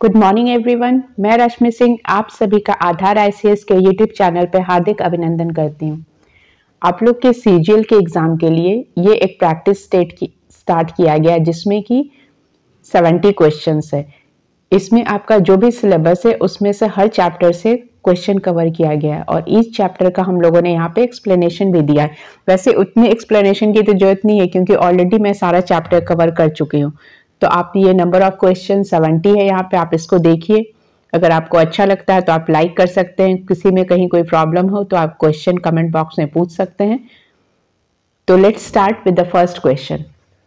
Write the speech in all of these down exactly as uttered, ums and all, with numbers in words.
Good morning everyone, मैं रश्मि सिंह आप सभी का आधार आईसीएस के यूट्यूब चैनल पर हार्दिक अभिनंदन करती हूँ। आप लोग के सीजीएल के एग्जाम के लिए ये एक प्रैक्टिस स्टेट की स्टार्ट किया गया है जिसमें कि सत्तर क्वेश्चंस है। इसमें आपका जो भी सिलेबस है उसमें से हर चैप्टर से क्वेश्चन कवर किया गया है और इस चैप्टर का हम लोगों ने यहाँ पे एक्सप्लेनेशन भी दिया है। वैसे उतनी एक्सप्लेनेशन की तो जरूरत नहीं है क्योंकि ऑलरेडी मैं सारा चैप्टर कवर कर चुकी हूँ। तो आप ये नंबर ऑफ क्वेश्चन सत्तर है यहाँ पे, आप इसको देखिए। अगर आपको अच्छा लगता है तो आप लाइक कर सकते हैं। किसी में कहीं कोई प्रॉब्लम हो तो आप क्वेश्चन कमेंट बॉक्स में पूछ सकते हैं। तो let's start with the first question.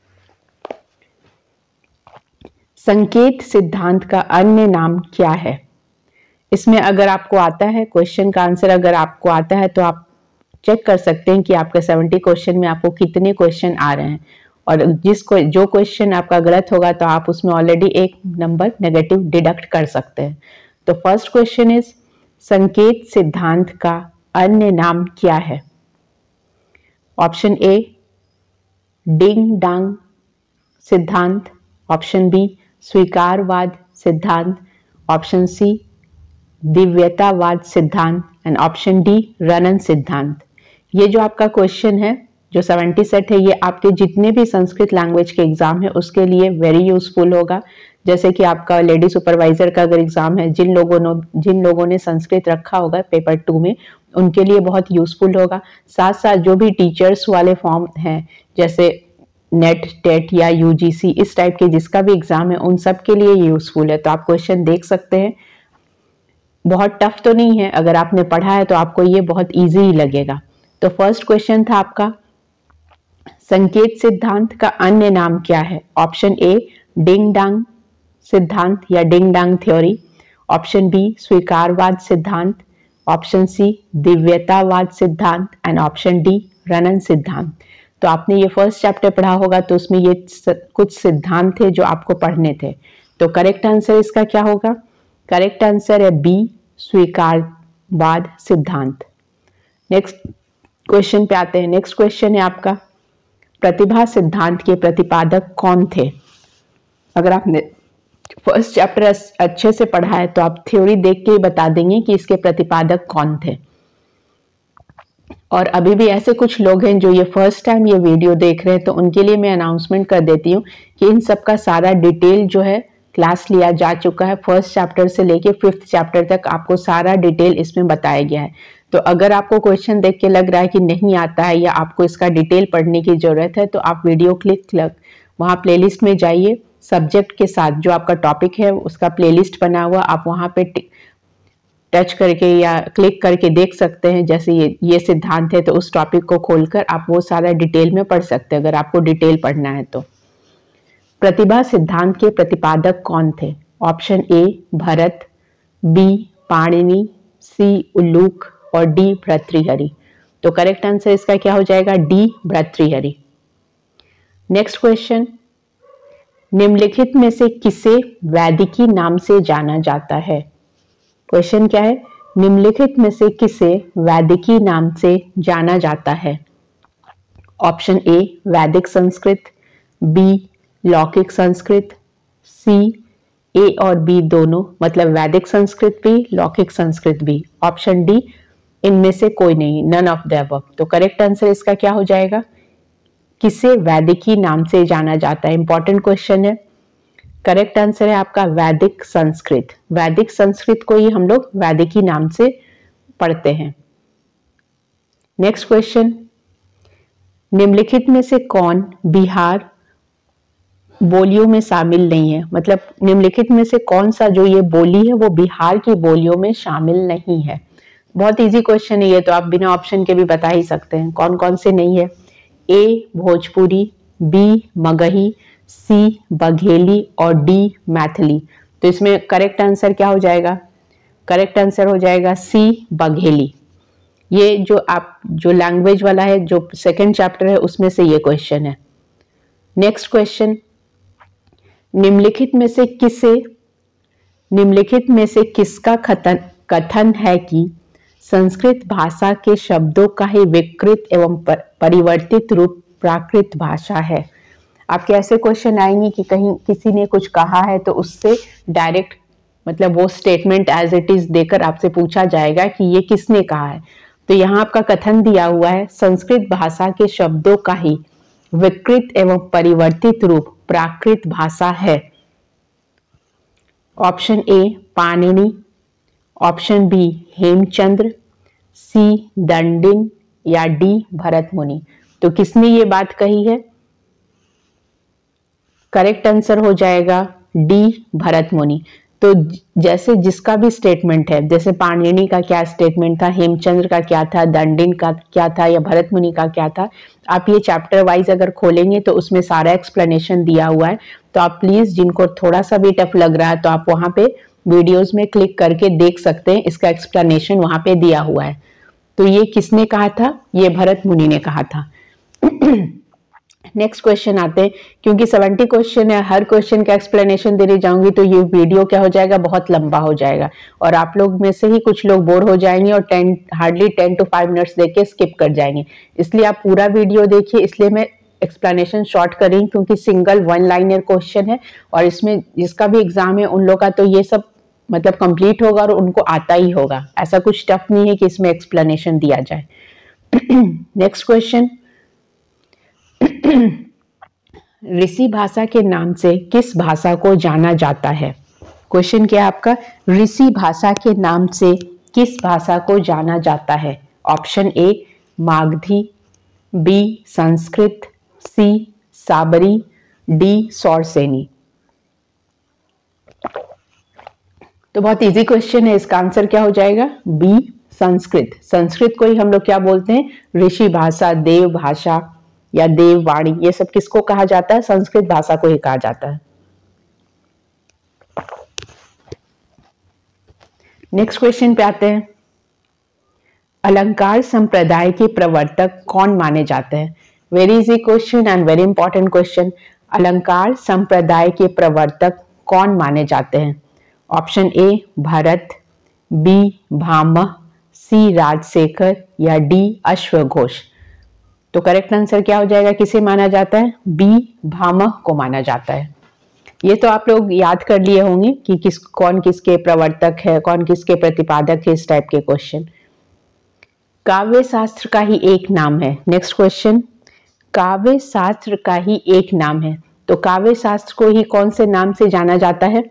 संकेत सिद्धांत का अन्य नाम क्या है? इसमें अगर आपको आता है क्वेश्चन का आंसर अगर आपको आता है तो आप चेक कर सकते हैं कि आपके सत्तर क्वेश्चन में आपको कितने क्वेश्चन आ रहे हैं और जिसको जो क्वेश्चन आपका गलत होगा तो आप उसमें ऑलरेडी एक नंबर नेगेटिव डिडक्ट कर सकते हैं। तो फर्स्ट क्वेश्चन इज संकेत सिद्धांत का अन्य नाम क्या है? ऑप्शन ए डिंग डांग सिद्धांत, ऑप्शन बी स्वीकारवाद सिद्धांत, ऑप्शन सी दिव्यतावाद सिद्धांत एंड ऑप्शन डी रनन सिद्धांत। ये जो आपका क्वेश्चन है जो सत्तर सेट है ये आपके जितने भी संस्कृत लैंग्वेज के एग्जाम है उसके लिए वेरी यूजफुल होगा। जैसे कि आपका लेडी सुपरवाइजर का अगर एग्जाम है, जिन लोगों ने जिन लोगों ने संस्कृत रखा होगा पेपर टू में उनके लिए बहुत यूजफुल होगा। साथ साथ जो भी टीचर्स वाले फॉर्म हैं जैसे नेट टेट या यूजीसी इस टाइप के जिसका भी एग्जाम है उन सब के लिए यूजफुल है। तो आप क्वेश्चन देख सकते हैं, बहुत टफ तो नहीं है। अगर आपने पढ़ा है तो आपको ये बहुत ईजी ही लगेगा। तो फर्स्ट क्वेश्चन था आपका संकेत सिद्धांत का अन्य नाम क्या है? ऑप्शन ए डिंग डांग सिद्धांत या ding dong theory, option B स्वीकारवाद सिद्धांत, ऑप्शन सी दिव्यतावाद सिद्धांत एंड ऑप्शन डी रनन सिद्धांत। तो आपने ये फर्स्ट चैप्टर पढ़ा होगा तो उसमें ये कुछ सिद्धांत थे जो आपको पढ़ने थे। तो करेक्ट आंसर इसका क्या होगा? करेक्ट आंसर है बी स्वीकारवाद सिद्धांत। नेक्स्ट क्वेश्चन पे आते हैं। नेक्स्ट क्वेश्चन है आपका प्रतिभा सिद्धांत के प्रतिपादक कौन थे? अगर आपने फर्स्ट चैप्टर अच्छे से पढ़ा है तो आप थ्योरी देख के ही बता देंगे कि इसके प्रतिपादक कौन थे। और अभी भी ऐसे कुछ लोग हैं जो ये फर्स्ट टाइम ये वीडियो देख रहे हैं तो उनके लिए मैं अनाउंसमेंट कर देती हूँ कि इन सब का सारा डिटेल जो है क्लास लिया जा चुका है। फर्स्ट चैप्टर से लेके फिफ्थ चैप्टर तक आपको सारा डिटेल इसमें बताया गया है। तो अगर आपको क्वेश्चन देख के लग रहा है कि नहीं आता है या आपको इसका डिटेल पढ़ने की जरूरत है तो आप वीडियो क्लिक क्लिक वहाँ प्लेलिस्ट में जाइए, सब्जेक्ट के साथ जो आपका टॉपिक है उसका प्लेलिस्ट बना हुआ आप वहाँ पे टच करके या क्लिक करके देख सकते हैं। जैसे ये ये सिद्धांत है तो उस टॉपिक को खोलकर आप वो सारा डिटेल में पढ़ सकते हैं अगर आपको डिटेल पढ़ना है तो। प्रतिभा सिद्धांत के प्रतिपादक कौन थे? Option A Bharat, B Panini, C Uluka और डी भर्तृहरि। तो करेक्ट आंसर इसका क्या हो जाएगा? डी भर्तृहरि। नेक्स्ट क्वेश्चन निम्नलिखित में से किसे वैदिकी नाम से जाना जाता है? क्वेश्चन क्या है? निम्नलिखित में से किसे वैदिकी नाम से जाना जाता है? ऑप्शन ए वैदिक संस्कृत, बी लौकिक संस्कृत, सी ए और बी दोनों मतलब वैदिक संस्कृत भी लौकिक संस्कृत भी, ऑप्शन डी इनमें से कोई नहीं, नन ऑफ द अबव। तो करेक्ट आंसर इसका क्या हो जाएगा? किसे वैदिकी नाम से जाना जाता है? इंपॉर्टेंट क्वेश्चन है। करेक्ट आंसर है आपका वैदिक संस्कृत। वैदिक संस्कृत को ही हम लोग वैदिकी नाम से पढ़ते हैं। नेक्स्ट क्वेश्चन निम्नलिखित में से कौन बिहार बोलियों में शामिल नहीं है? मतलब निम्नलिखित में से कौन सा जो ये बोली है वो बिहार की बोलियों में शामिल नहीं है? बहुत इजी क्वेश्चन है ये तो आप बिना ऑप्शन के भी बता ही सकते हैं कौन कौन से नहीं है। A Bhojpuri, B Magahi, C Bagheli और डी मैथिली। तो इसमें करेक्ट आंसर क्या हो जाएगा? करेक्ट आंसर हो जाएगा सी बघेली। ये जो आप जो लैंग्वेज वाला है जो सेकंड चैप्टर है उसमें से ये क्वेश्चन है। नेक्स्ट क्वेश्चन निम्नलिखित में से किसे निम्नलिखित में से किसका कथन कथन है कि संस्कृत भाषा के शब्दों का ही विकृत एवं परिवर्तित रूप प्राकृत भाषा है? आपके ऐसे क्वेश्चन आएंगे कि कहीं किसी ने कुछ कहा है तो उससे डायरेक्ट मतलब वो स्टेटमेंट एज इट इज देकर आपसे पूछा जाएगा कि ये किसने कहा है। तो यहाँ आपका कथन दिया हुआ है, संस्कृत भाषा के शब्दों का ही विकृत एवं परिवर्तित रूप प्राकृत भाषा है। Option A Panini, option B Hemchandra, C Dandin या डी भरत मुनि। तो किसने ये बात कही है? करेक्ट आंसर हो जाएगा डी भरत मुनि। तो जैसे जिसका भी स्टेटमेंट है, जैसे पाणिनि का क्या स्टेटमेंट था, हेमचंद्र का क्या था, दंडिन का क्या था या भरत मुनि का क्या था, आप ये चैप्टर वाइज अगर खोलेंगे तो उसमें सारा एक्सप्लेनेशन दिया हुआ है। तो आप प्लीज, जिनको थोड़ा सा भी टफ लग रहा है, तो आप वहां पे वीडियोस में क्लिक करके देख सकते हैं, इसका एक्सप्लेनेशन वहां पे दिया हुआ है। तो ये किसने कहा था? ये भरत मुनि ने कहा था। नेक्स्ट क्वेश्चन आते हैं, क्योंकि सत्तर क्वेश्चन है, हर क्वेश्चन का एक्सप्लेनेशन देने जाऊंगी तो ये वीडियो क्या हो जाएगा, बहुत लंबा हो जाएगा और आप लोग में से ही कुछ लोग बोर हो जाएंगे और ten hardly ten to five minutes देख के स्किप कर जाएंगे। इसलिए आप पूरा वीडियो देखिए। इसलिए मैं एक्सप्लेनेशन शॉर्ट कर रही हूँ, क्योंकि सिंगल वन लाइनर क्वेश्चन है और इसमें जिसका भी एग्जाम है उन लोग का तो ये सब मतलब कंप्लीट होगा और उनको आता ही होगा। ऐसा कुछ टफ नहीं है कि इसमें एक्सप्लेनेशन दिया जाए। नेक्स्ट क्वेश्चन, ऋषि भाषा के नाम से किस भाषा को जाना जाता है? क्वेश्चन क्या है आपका? ऋषि भाषा के नाम से किस भाषा को जाना जाता है? Option A Magadhi, B Sanskrit, C Sabari, D Sauraseni. तो बहुत इजी क्वेश्चन है, इसका आंसर क्या हो जाएगा? बी संस्कृत। संस्कृत को ही हम लोग क्या बोलते हैं? ऋषि भाषा, देव भाषा या देववाणी, ये सब किसको कहा जाता है? संस्कृत भाषा को ही कहा जाता है। नेक्स्ट क्वेश्चन पे आते हैं, अलंकार संप्रदाय के प्रवर्तक कौन माने जाते हैं? Very easy question and very important question. अलंकार संप्रदाय के प्रवर्तक कौन माने जाते हैं? Option A Bharat, B Bhamaha, C Rajshekhar या डी अश्वघोष। तो करेक्ट आंसर क्या हो जाएगा? किसे माना जाता है? बी भामह को माना जाता है। ये तो आप लोग याद कर लिए होंगे कि किस कौन किसके प्रवर्तक है, कौन किसके प्रतिपादक है, इस टाइप के क्वेश्चन। काव्य शास्त्र का ही एक नाम है। नेक्स्ट क्वेश्चन, काव्य शास्त्र का ही एक नाम है, तो काव्य शास्त्र को ही कौन से नाम से जाना जाता है?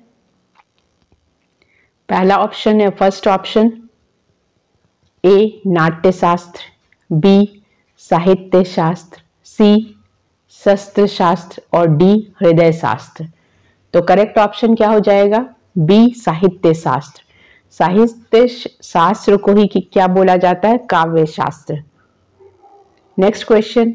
पहला ऑप्शन है, फर्स्ट ऑप्शन ए नाट्य शास्त्र, बी साहित्य शास्त्र, सी शस्त्र शास्त्र और डी हृदय शास्त्र। तो करेक्ट ऑप्शन क्या हो जाएगा? बी साहित्य शास्त्र। साहित्य शास्त्र को ही क्या बोला जाता है? काव्य शास्त्र। नेक्स्ट क्वेश्चन,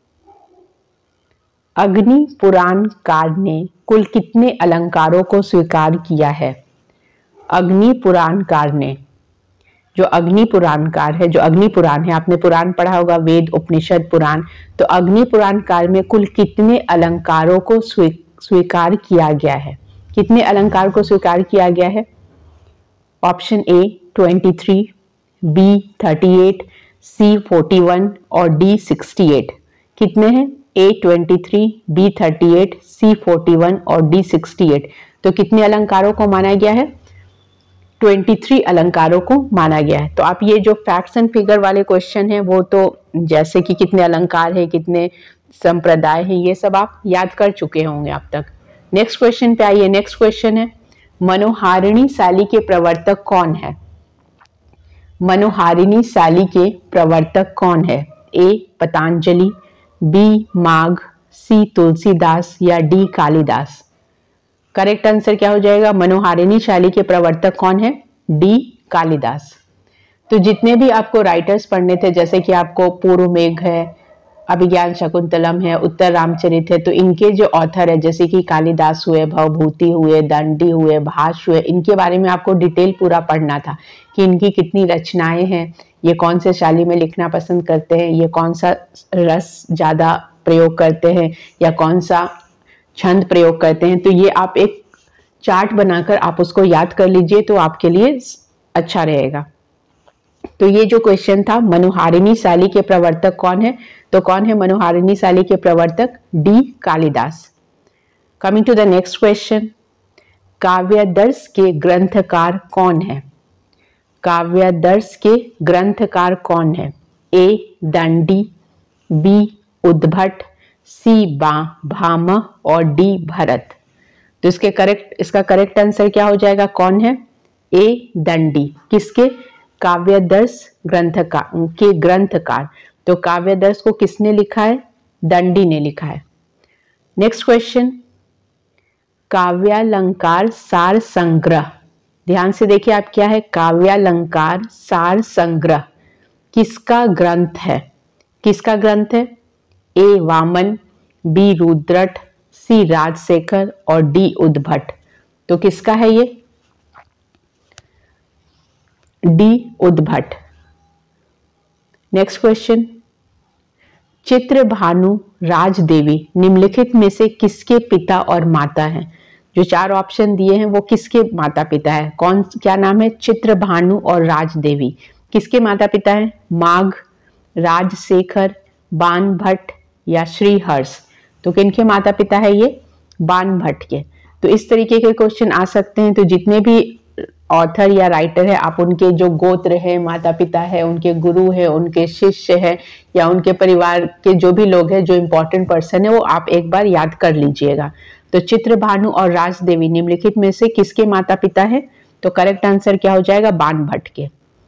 अग्नि पुराण कार ने कुल कितने अलंकारों को स्वीकार किया है? अग्नि पुराण कार ने, जो अग्नि पुराण कार है, जो अग्नि पुराण है, आपने पुराण पढ़ा होगा, वेद उपनिषद पुराण, तो अग्नि पुराण काल में कुल कितने अलंकारों को स्वीकार किया गया है? कितने अलंकार को स्वीकार किया गया है? ऑप्शन ए तेईस, बी अड़तीस, सी इकतालीस और डी अड़सठ। कितने हैं? ए तेईस, बी अड़तीस, सी इकतालीस और डी अड़सठ। तो कितने अलंकारों को माना गया है? तेईस अलंकारों को माना गया है। तो आप ये जो फैक्ट्स एंड फिगर वाले क्वेश्चन है, वो तो जैसे कि कितने अलंकार है, कितने संप्रदाय है, ये सब आप याद कर चुके होंगे अब तक। नेक्स्ट क्वेश्चन पे आइए। नेक्स्ट क्वेश्चन है, मनोहारिणी शैली के प्रवर्तक कौन है? मनोहारिणी शैली के प्रवर्तक कौन है? A Patanjali, B Magha, C Tulsidas या डी कालिदास। करेक्ट आंसर क्या हो जाएगा? मनोहारिणी शैली के प्रवर्तक कौन है? डी कालिदास। तो जितने भी आपको राइटर्स पढ़ने थे, जैसे कि आपको पूर्व मेघ है, अभिज्ञान शकुंतलम है, उत्तर रामचरित है, तो इनके जो ऑथर है, जैसे कि कालिदास हुए, भवभूति हुए, दंडी हुए, भाष्य हुए, इनके बारे में आपको डिटेल पूरा पढ़ना था कि इनकी कितनी रचनाएं हैं, ये कौन से शैली में लिखना पसंद करते हैं, ये कौन सा रस ज्यादा प्रयोग करते हैं या कौन सा छंद प्रयोग करते हैं। तो ये आप एक चार्ट बनाकर आप उसको याद कर लीजिए, तो आपके लिए अच्छा रहेगा। तो ये जो क्वेश्चन था, मनोहारिणी शैली के प्रवर्तक कौन है, तो कौन है मनोहारिणी शैली के प्रवर्तक? D Kalidas. Coming to the next question, Kavyadarsha के ग्रंथकार कौन है? काव्यादर्श के ग्रंथकार कौन है? ए दंडी, बी उद्भट, सी बा भामह और डी भरत। तो इसके करेक्ट इसका करेक्ट आंसर क्या हो जाएगा? कौन है? ए दंडी। किसके? काव्यादर्श ग्रंथकार के ग्रंथकार। तो काव्यादर्श को किसने लिखा है? दंडी ने लिखा है। नेक्स्ट क्वेश्चन, काव्यालंकार सार संग्रह, ध्यान से देखिए आप क्या है, काव्यालंकार सार संग्रह किसका ग्रंथ है? किसका ग्रंथ है? A Vamana, B Rudrata, C Rajshekhar और डी उद्भट। तो किसका है ये? D Udbhata. Next question, Chitrabhanu Rajdevi निम्नलिखित में से किसके पिता और माता हैं? जो चार ऑप्शन दिए हैं वो किसके माता पिता है? कौन, क्या नाम है? चित्रभानु और राजदेवी किसके माता पिता हैं? माघ, राजशेखर, बाणभट्ट या श्रीहर्ष। तो किनके माता पिता है ये? बाणभट्ट के। तो इस तरीके के क्वेश्चन आ सकते हैं। तो जितने भी ऑथर या राइटर है, आप उनके जो गोत्र है, माता पिता है, उनके गुरु है, उनके शिष्य है या उनके परिवार के जो भी लोग हैं, जो इम्पोर्टेंट पर्सन है, वो आप एक बार याद कर लीजिएगा। तो चित्रभानु और राजदेवी निम्नलिखित में से किसके माता पिता है? तो करेक्ट आंसर क्या हो जाएगा? बाणभट्ट के।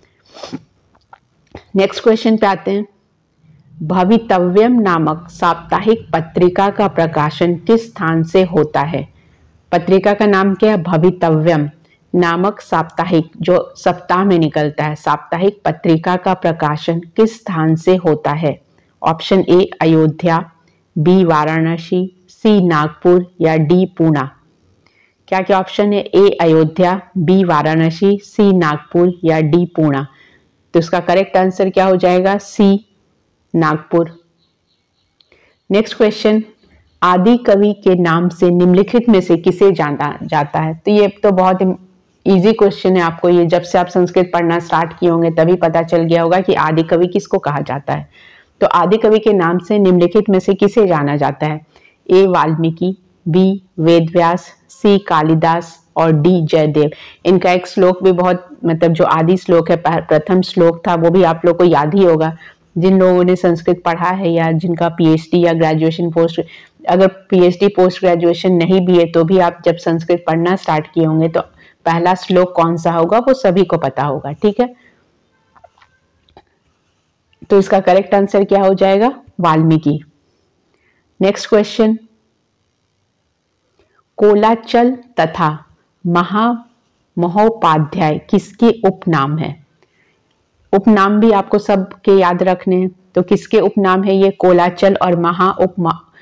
नेक्स्ट क्वेश्चन पे आते हैं, भवितव्यम नामक साप्ताहिक पत्रिका का प्रकाशन किस स्थान से होता है? पत्रिका का नाम क्या है? भवितव्यम नामक साप्ताहिक, जो सप्ताह में निकलता है, साप्ताहिक पत्रिका का प्रकाशन किस स्थान से होता है? Option A Ayodhya, B Varanasi, C Nagpur या डी पूना। क्या क्या ऑप्शन है? A Ayodhya, B Varanasi, C Nagpur या डी पूना। तो इसका करेक्ट आंसर क्या हो जाएगा? सी नागपुर। नेक्स्ट क्वेश्चन, आदि कवि के नाम से निम्नलिखित में से किसे जाना जाता है? तो ये तो बहुत इजी क्वेश्चन है। आपको ये जब से आप संस्कृत पढ़ना स्टार्ट किए होंगे तभी पता चल गया होगा कि आदि कवि किसको कहा जाता है। तो आदि कवि के नाम से निम्नलिखित में से किसे जाना जाता है? A Valmiki, B Vedvyas, C Kalidas और डी जयदेव। इनका एक श्लोक भी बहुत, मतलब जो आदि श्लोक है, प्रथम श्लोक था, वो भी आप लोग को याद ही होगा। जिन लोगों ने संस्कृत पढ़ा है या जिनका पीएचडी या ग्रेजुएशन पोस्ट, अगर पीएचडी पोस्ट ग्रेजुएशन नहीं भी है तो भी आप जब संस्कृत पढ़ना स्टार्ट किए होंगे तो पहला श्लोक कौन सा होगा वो सभी को पता होगा। ठीक है, तो इसका करेक्ट आंसर क्या हो जाएगा? वाल्मीकि। नेक्स्ट क्वेश्चन, कोलाचल तथा महामहोपाध्याय किसके उपनाम है? उपनाम भी आपको सबके याद रखने हैं। तो किसके उपनाम है ये? कोलाचल और महा उप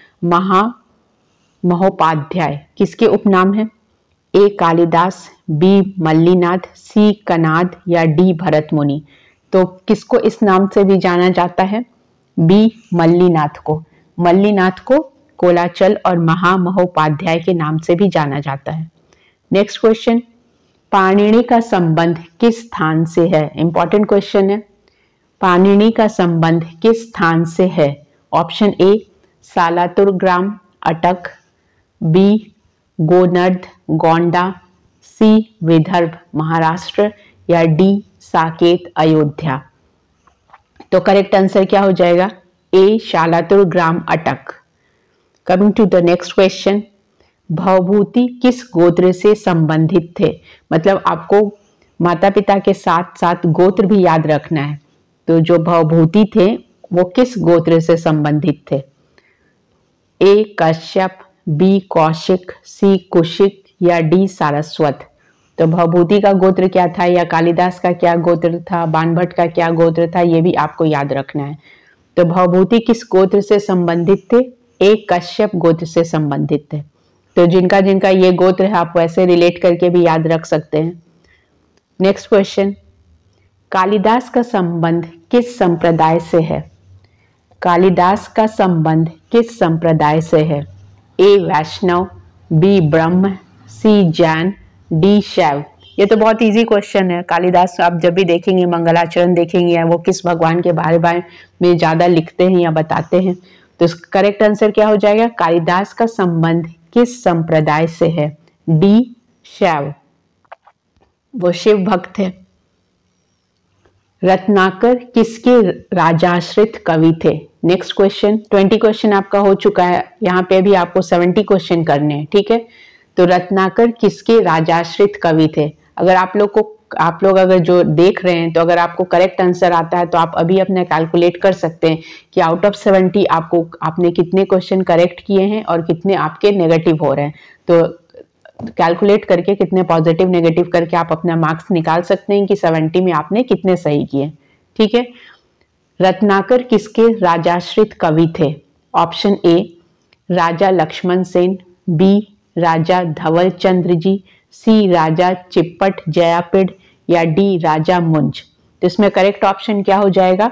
महामहोपाध्याय किसके उपनाम है? A Kalidas, B Mallinath, C Kanad या डी भरत मुनि। तो किसको इस नाम से भी जाना जाता है? बी मल्लीनाथ को। मल्लीनाथ को कोलाचल और महामहोपाध्याय के नाम से भी जाना जाता है। नेक्स्ट क्वेश्चन, पाणिनि का संबंध किस स्थान से है? इंपॉर्टेंट क्वेश्चन है। पाणिनि का संबंध किस स्थान से है? ऑप्शन ए सालातुर ग्राम अटक, बी गोनर्द गोंडा, सी विदर्भ महाराष्ट्र या डी साकेत अयोध्या। तो करेक्ट आंसर क्या हो जाएगा? ए शालातुर ग्राम Attock. Coming to the next question, Bhavabhuti किस गोत्र से संबंधित थे? मतलब आपको माता पिता के साथ साथ गोत्र भी याद रखना है। तो जो भवभूति थे वो किस गोत्र से संबंधित थे? A Kashyap, B Kaushik, C Kushik या डी सारस्वत। तो भवभूति का गोत्र क्या था, या कालिदास का क्या गोत्र था, बाणभट्ट का क्या गोत्र था, ये भी आपको याद रखना है। तो भवभूति किस गोत्र से संबंधित थे? ए कश्यप गोत्र से संबंधित थे। तो जिनका जिनका ये गोत्र है आप वैसे रिलेट करके भी याद रख सकते हैं। नेक्स्ट क्वेश्चन, कालिदास का संबंध किस संप्रदाय से है? कालिदास का संबंध किस संप्रदाय से है? ए वैष्णव, बी ब्रह्म, सी जैन, डी शैव। ये तो बहुत इजी क्वेश्चन है। कालिदास आप जब भी देखेंगे, मंगलाचरण देखेंगे, या वो किस भगवान के बारे बारे में ज्यादा लिखते हैं या बताते हैं। तो इसका करेक्ट आंसर क्या हो जाएगा? कालिदास का संबंध किस संप्रदाय से है? डी शैव, वो शिव भक्त थे। रत्नाकर किसके राजाश्रित कवि थे? नेक्स्ट क्वेश्चन, ट्वेंटी क्वेश्चन आपका हो चुका है, यहाँ पे भी आपको सेवेंटी क्वेश्चन करने हैं, ठीक है। तो रत्नाकर किसके राजाश्रित कवि थे? अगर आप लोग को आप लोग अगर जो देख रहे हैं तो अगर आपको करेक्ट आंसर आता है तो आप अभी अपना कैलकुलेट कर सकते हैं कि आउट ऑफ सेवेंटी आपको आपने कितने क्वेश्चन करेक्ट किए हैं और कितने आपके नेगेटिव हो रहे हैं। तो कैलकुलेट करके कितने पॉजिटिव नेगेटिव करके आप अपना मार्क्स निकाल सकते हैं कि सेवेंटी में आपने कितने सही किए, ठीक है। रत्नाकर किसके राजाश्रित कवि थे? Option A Raja Lakshman Sen, B Raja Dhaval Chandra ji, C Raja Chippat Jayapid या डी राजा मुंज। तो इसमें करेक्ट ऑप्शन क्या हो जाएगा?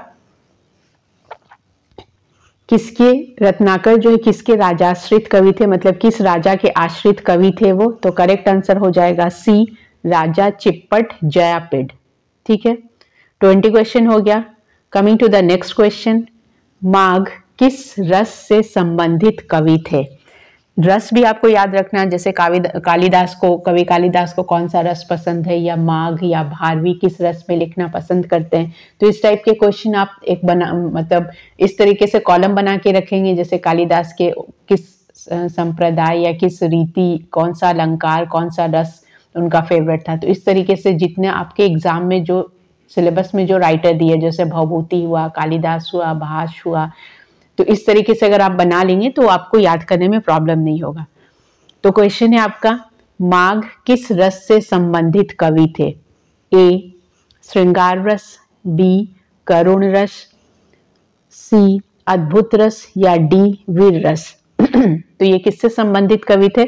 किसके रत्नाकर जो है किसके राजाश्रित कवि थे, मतलब किस राजा के आश्रित कवि थे वो? तो करेक्ट आंसर हो जाएगा सी राजा चिप्पट जयापिड़, ठीक है। ट्वेंटी क्वेश्चन हो गया। Coming to the next question, Magha किस रस से संबंधित कवि थे? रस भी आपको याद रखना, जैसे कालिदास को कवि कालिदास को कौन सा रस पसंद है, या माघ या भारवी किस रस में लिखना पसंद करते हैं। तो इस टाइप के क्वेश्चन आप एक बना मतलब इस तरीके से कॉलम बना के रखेंगे, जैसे कालिदास के किस संप्रदाय या किस रीति, कौन सा अलंकार, कौन सा रस उनका फेवरेट था। तो इस तरीके से जितने आपके एग्जाम में जो सिलेबस में जो राइटर दिए, जैसे भवभूति हुआ, कालिदास हुआ, भास हुआ, तो इस तरीके से अगर आप बना लेंगे तो आपको याद करने में प्रॉब्लम नहीं होगा। तो क्वेश्चन है आपका, माघ किस रस से संबंधित कवि थे? ए श्रृंगार रस, बी करुण रस, सी अद्भुत रस या डी वीर रस। तो ये किससे संबंधित कवि थे?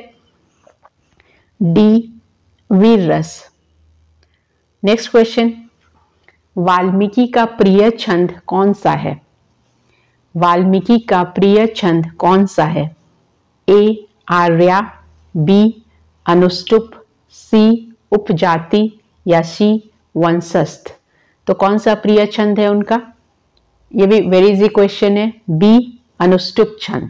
डी वीर रस। नेक्स्ट क्वेश्चन, वाल्मीकि का प्रिय छंद कौन सा है? वाल्मीकि का प्रिय छंद कौन सा है? ए आर्या, बी अनुष्टुप, सी उपजाति या सी वंशस्थ। तो कौन सा प्रिय छंद है उनका? ये भी वेरी इजी क्वेश्चन है, बी अनुष्टुप छंद।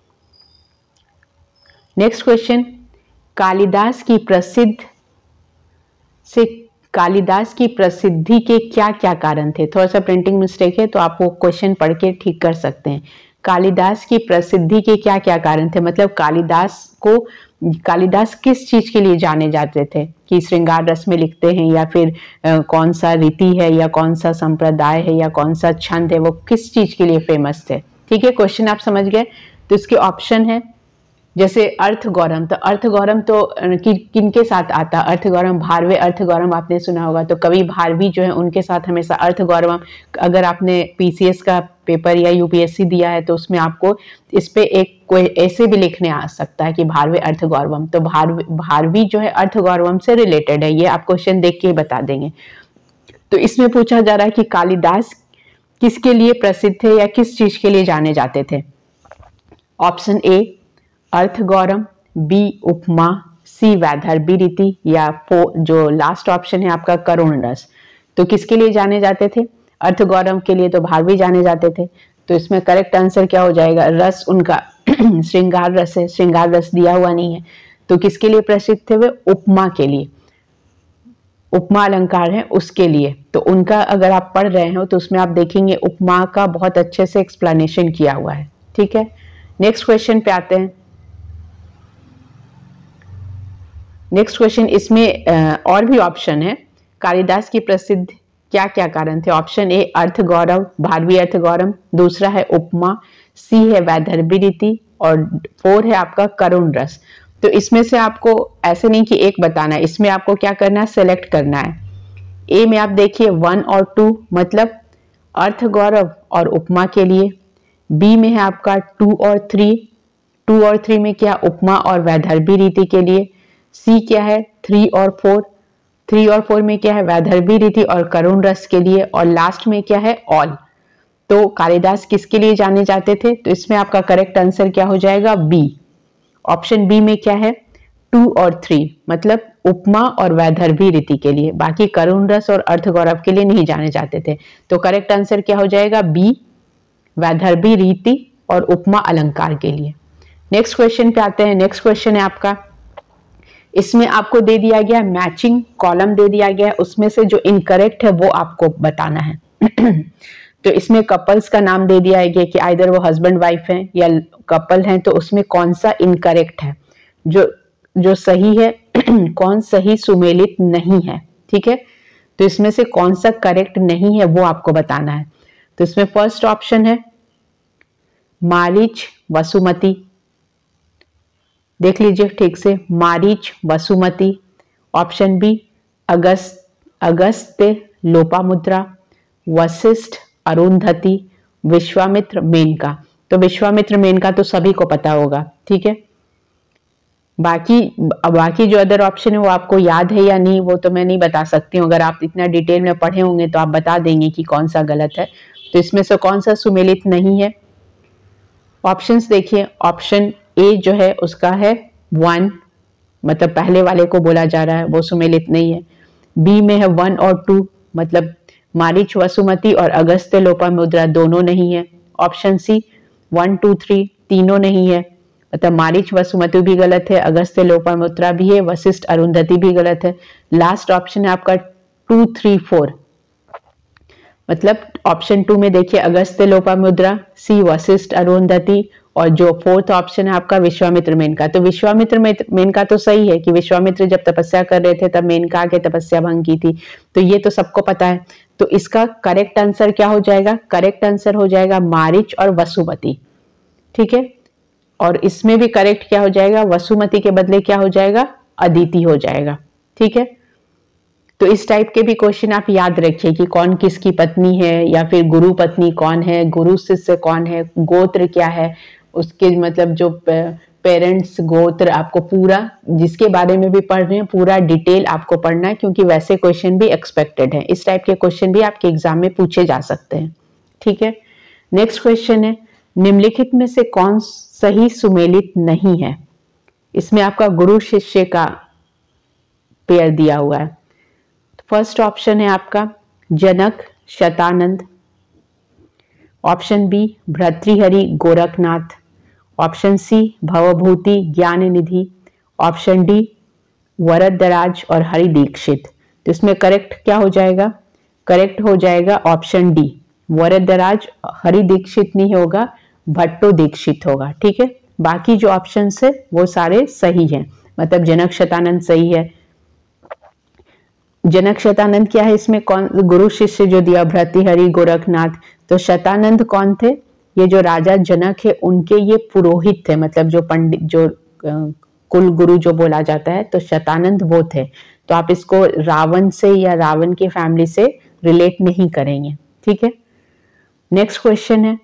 नेक्स्ट क्वेश्चन, कालिदास की प्रसिद्ध से कालिदास की प्रसिद्धि के क्या क्या कारण थे? थोड़ा सा प्रिंटिंग मिस्टेक है तो आप वो क्वेश्चन पढ़ के ठीक कर सकते हैं। कालिदास की प्रसिद्धि के क्या क्या कारण थे, मतलब कालिदास को कालिदास किस चीज के लिए जाने जाते थे, कि श्रृंगार रस में लिखते हैं या फिर आ, कौन सा रीति है या कौन सा संप्रदाय है या कौन सा छंद है, वो किस चीज के लिए फेमस थे, ठीक है। क्वेश्चन आप समझ गए। तो इसके ऑप्शन है जैसे अर्थगौरम, तो अर्थगौरम तो कि, किनके साथ आता? अर्थगौरम भारवे अर्थगौरम आपने सुना होगा, तो कवि भारवी जो है उनके साथ हमेशा अर्थगौरम। अगर आपने पीसीएस का पेपर या यूपीएससी दिया है तो उसमें आपको इस पे एक कोई ऐसे भी लिखने आ सकता है कि भारवे अर्थगौरवम, तो भारवी भारवी जो है अर्थगौरवम से रिलेटेड है, ये आप क्वेश्चन देख के ही बता देंगे। तो इसमें पूछा जा रहा है कि कालिदास किसके लिए प्रसिद्ध थे या किस चीज के लिए जाने जाते थे? ऑप्शन ए अर्थगौरम, बी उपमा, सी वैदर्भी रीति या फो जो लास्ट ऑप्शन है आपका करुण रस। तो किसके लिए जाने जाते थे? अर्थगौरम के लिए तो भारवी जाने जाते थे। तो इसमें करेक्ट आंसर क्या हो जाएगा? रस उनका श्रृंगार रस है, श्रृंगार रस दिया हुआ नहीं है। तो किसके लिए प्रसिद्ध थे वे? उपमा के लिए, उपमा अलंकार है उसके लिए। तो उनका अगर आप पढ़ रहे हो तो उसमें आप देखेंगे उपमा का बहुत अच्छे से एक्सप्लेनेशन किया हुआ है, ठीक है। नेक्स्ट क्वेश्चन पे आते हैं। नेक्स्ट क्वेश्चन, इसमें और भी ऑप्शन है, कालिदास की प्रसिद्ध क्या क्या कारण थे? ऑप्शन ए अर्थगौरव, भारवी अर्थगौरम, दूसरा है उपमा, सी है वैदर्भी रीति और फोर है आपका करुण रस। तो इसमें से आपको ऐसे नहीं कि एक बताना है, इसमें आपको क्या करना है? सेलेक्ट करना है। ए में आप देखिए वन और टू, मतलब अर्थगौरव और उपमा के लिए। बी में है आपका टू और थ्री, टू और थ्री में क्या? उपमा और वैदर्भी रीति के लिए। सी क्या है? थ्री और फोर, थ्री और फोर में क्या है? वैदर्भी रीति और करुण रस के लिए। और लास्ट में क्या है? ऑल। तो कालिदास किसके लिए जाने जाते थे? तो इसमें आपका करेक्ट आंसर क्या हो जाएगा? बी। ऑप्शन बी में क्या है? टू और थ्री, मतलब उपमा और वैदर्भी रीति के लिए, बाकी करुण रस और अर्थगौरव के लिए नहीं जाने जाते थे। तो करेक्ट आंसर क्या हो जाएगा? बी, वैदर्भी रीति और उपमा अलंकार के लिए। नेक्स्ट क्वेश्चन पे आते हैं। नेक्स्ट क्वेश्चन है आपका, इसमें आपको दे दिया गया मैचिंग कॉलम दे दिया गया है, उसमें से जो इनकरेक्ट है वो आपको बताना है। तो इसमें कपल्स का नाम दे दिया गया कि आइदर वो हस्बैंड वाइफ हैं या कपल हैं, तो उसमें कौन सा इनकरेक्ट है, जो जो सही है कौन सही सुमेलित नहीं है। ठीक है, तो इसमें से कौन सा करेक्ट नहीं है वो आपको बताना है। तो इसमें फर्स्ट ऑप्शन है मारीच वसुमती, देख लीजिए ठीक से, मारीच वसुमती। Option B Agast Agastya Lopamudra, Vashishtha Arundhati, Vishwamitra Menaka. तो विश्वामित्र मेनका तो सभी को पता होगा। ठीक है, बाकी बाकी जो अदर ऑप्शन है वो आपको याद है या नहीं वो तो मैं नहीं बता सकती हूँ। अगर आप इतना डिटेल में पढ़े होंगे तो आप बता देंगे कि कौन सा गलत है। तो इसमें से कौन सा सुमेलित नहीं है? ऑप्शंस देखिए, ऑप्शन ए जो है उसका है वन, मतलब पहले वाले को बोला जा रहा है, वो सुमेलित नहीं है। बी में है वन और टू, मतलब मारीच वसुमती और अगस्त्य लोपामुद्रा दोनों नहीं है। Option C one two three तीनों नहीं है, मतलब मारीच वसुमती भी गलत है, अगस्त्य लोपामुद्रा भी है, वशिष्ठ अरुंधति भी गलत है। लास्ट ऑप्शन है आपका टू थ्री फोर, मतलब ऑप्शन टू में देखिए अगस्त्य लोपामुद्रा, सी वशिष्ठ अरुंधति, और जो फोर्थ ऑप्शन है आपका विश्वामित्र मेनका। तो विश्वामित्र मेनका तो सही है कि विश्वामित्र जब तपस्या कर रहे थे तब मेनका के तपस्या भंग की थी, तो ये तो सबको पता है। तो इसका करेक्ट आंसर क्या हो जाएगा? करेक्ट आंसर हो जाएगा मारीच और वसुमती। ठीक है, और इसमें भी करेक्ट क्या हो जाएगा? वसुमती के बदले क्या हो जाएगा? अदिति हो जाएगा। ठीक है, तो इस टाइप के भी क्वेश्चन आप याद रखिए कि कौन किसकी पत्नी है, या फिर गुरु पत्नी कौन है, गुरु शिष्य कौन है, गोत्र क्या है, उसके मतलब जो पेरेंट्स गोत्र, आपको पूरा जिसके बारे में भी पढ़ रहे हैं पूरा डिटेल आपको पढ़ना है, क्योंकि वैसे क्वेश्चन भी एक्सपेक्टेड है। इस टाइप के क्वेश्चन भी आपके एग्जाम में पूछे जा सकते हैं। ठीक है, नेक्स्ट क्वेश्चन है निम्नलिखित में से कौन सही सुमेलित नहीं है? इसमें आपका गुरु शिष्य का पेयर दिया हुआ है। फर्स्ट ऑप्शन है आपका Janak Shatanand, option B Bhartrihari Gorakhnath, option C Bhavabhuti Gyan Nidhi, option D Varadraj और हरि दीक्षित। तो इसमें करेक्ट क्या हो जाएगा? करेक्ट हो जाएगा ऑप्शन डी, वरदराज हरि दीक्षित नहीं होगा, भट्टो दीक्षित होगा। ठीक है, बाकी जो ऑप्शन है वो सारे सही हैं, मतलब जनक शतानंद सही है। जनक शतानंद क्या है? इसमें कौन गुरु शिष्य जो दिया भर्तृहरि गोरखनाथ, तो शतानंद कौन थे? ये जो राजा जनक है उनके ये पुरोहित थे, मतलब जो पंडित जो कुल गुरु जो बोला जाता है, तो शतानंद वो थे। तो आप इसको रावण से या रावण की फैमिली से रिलेट नहीं करेंगे। ठीक है, नेक्स्ट क्वेश्चन है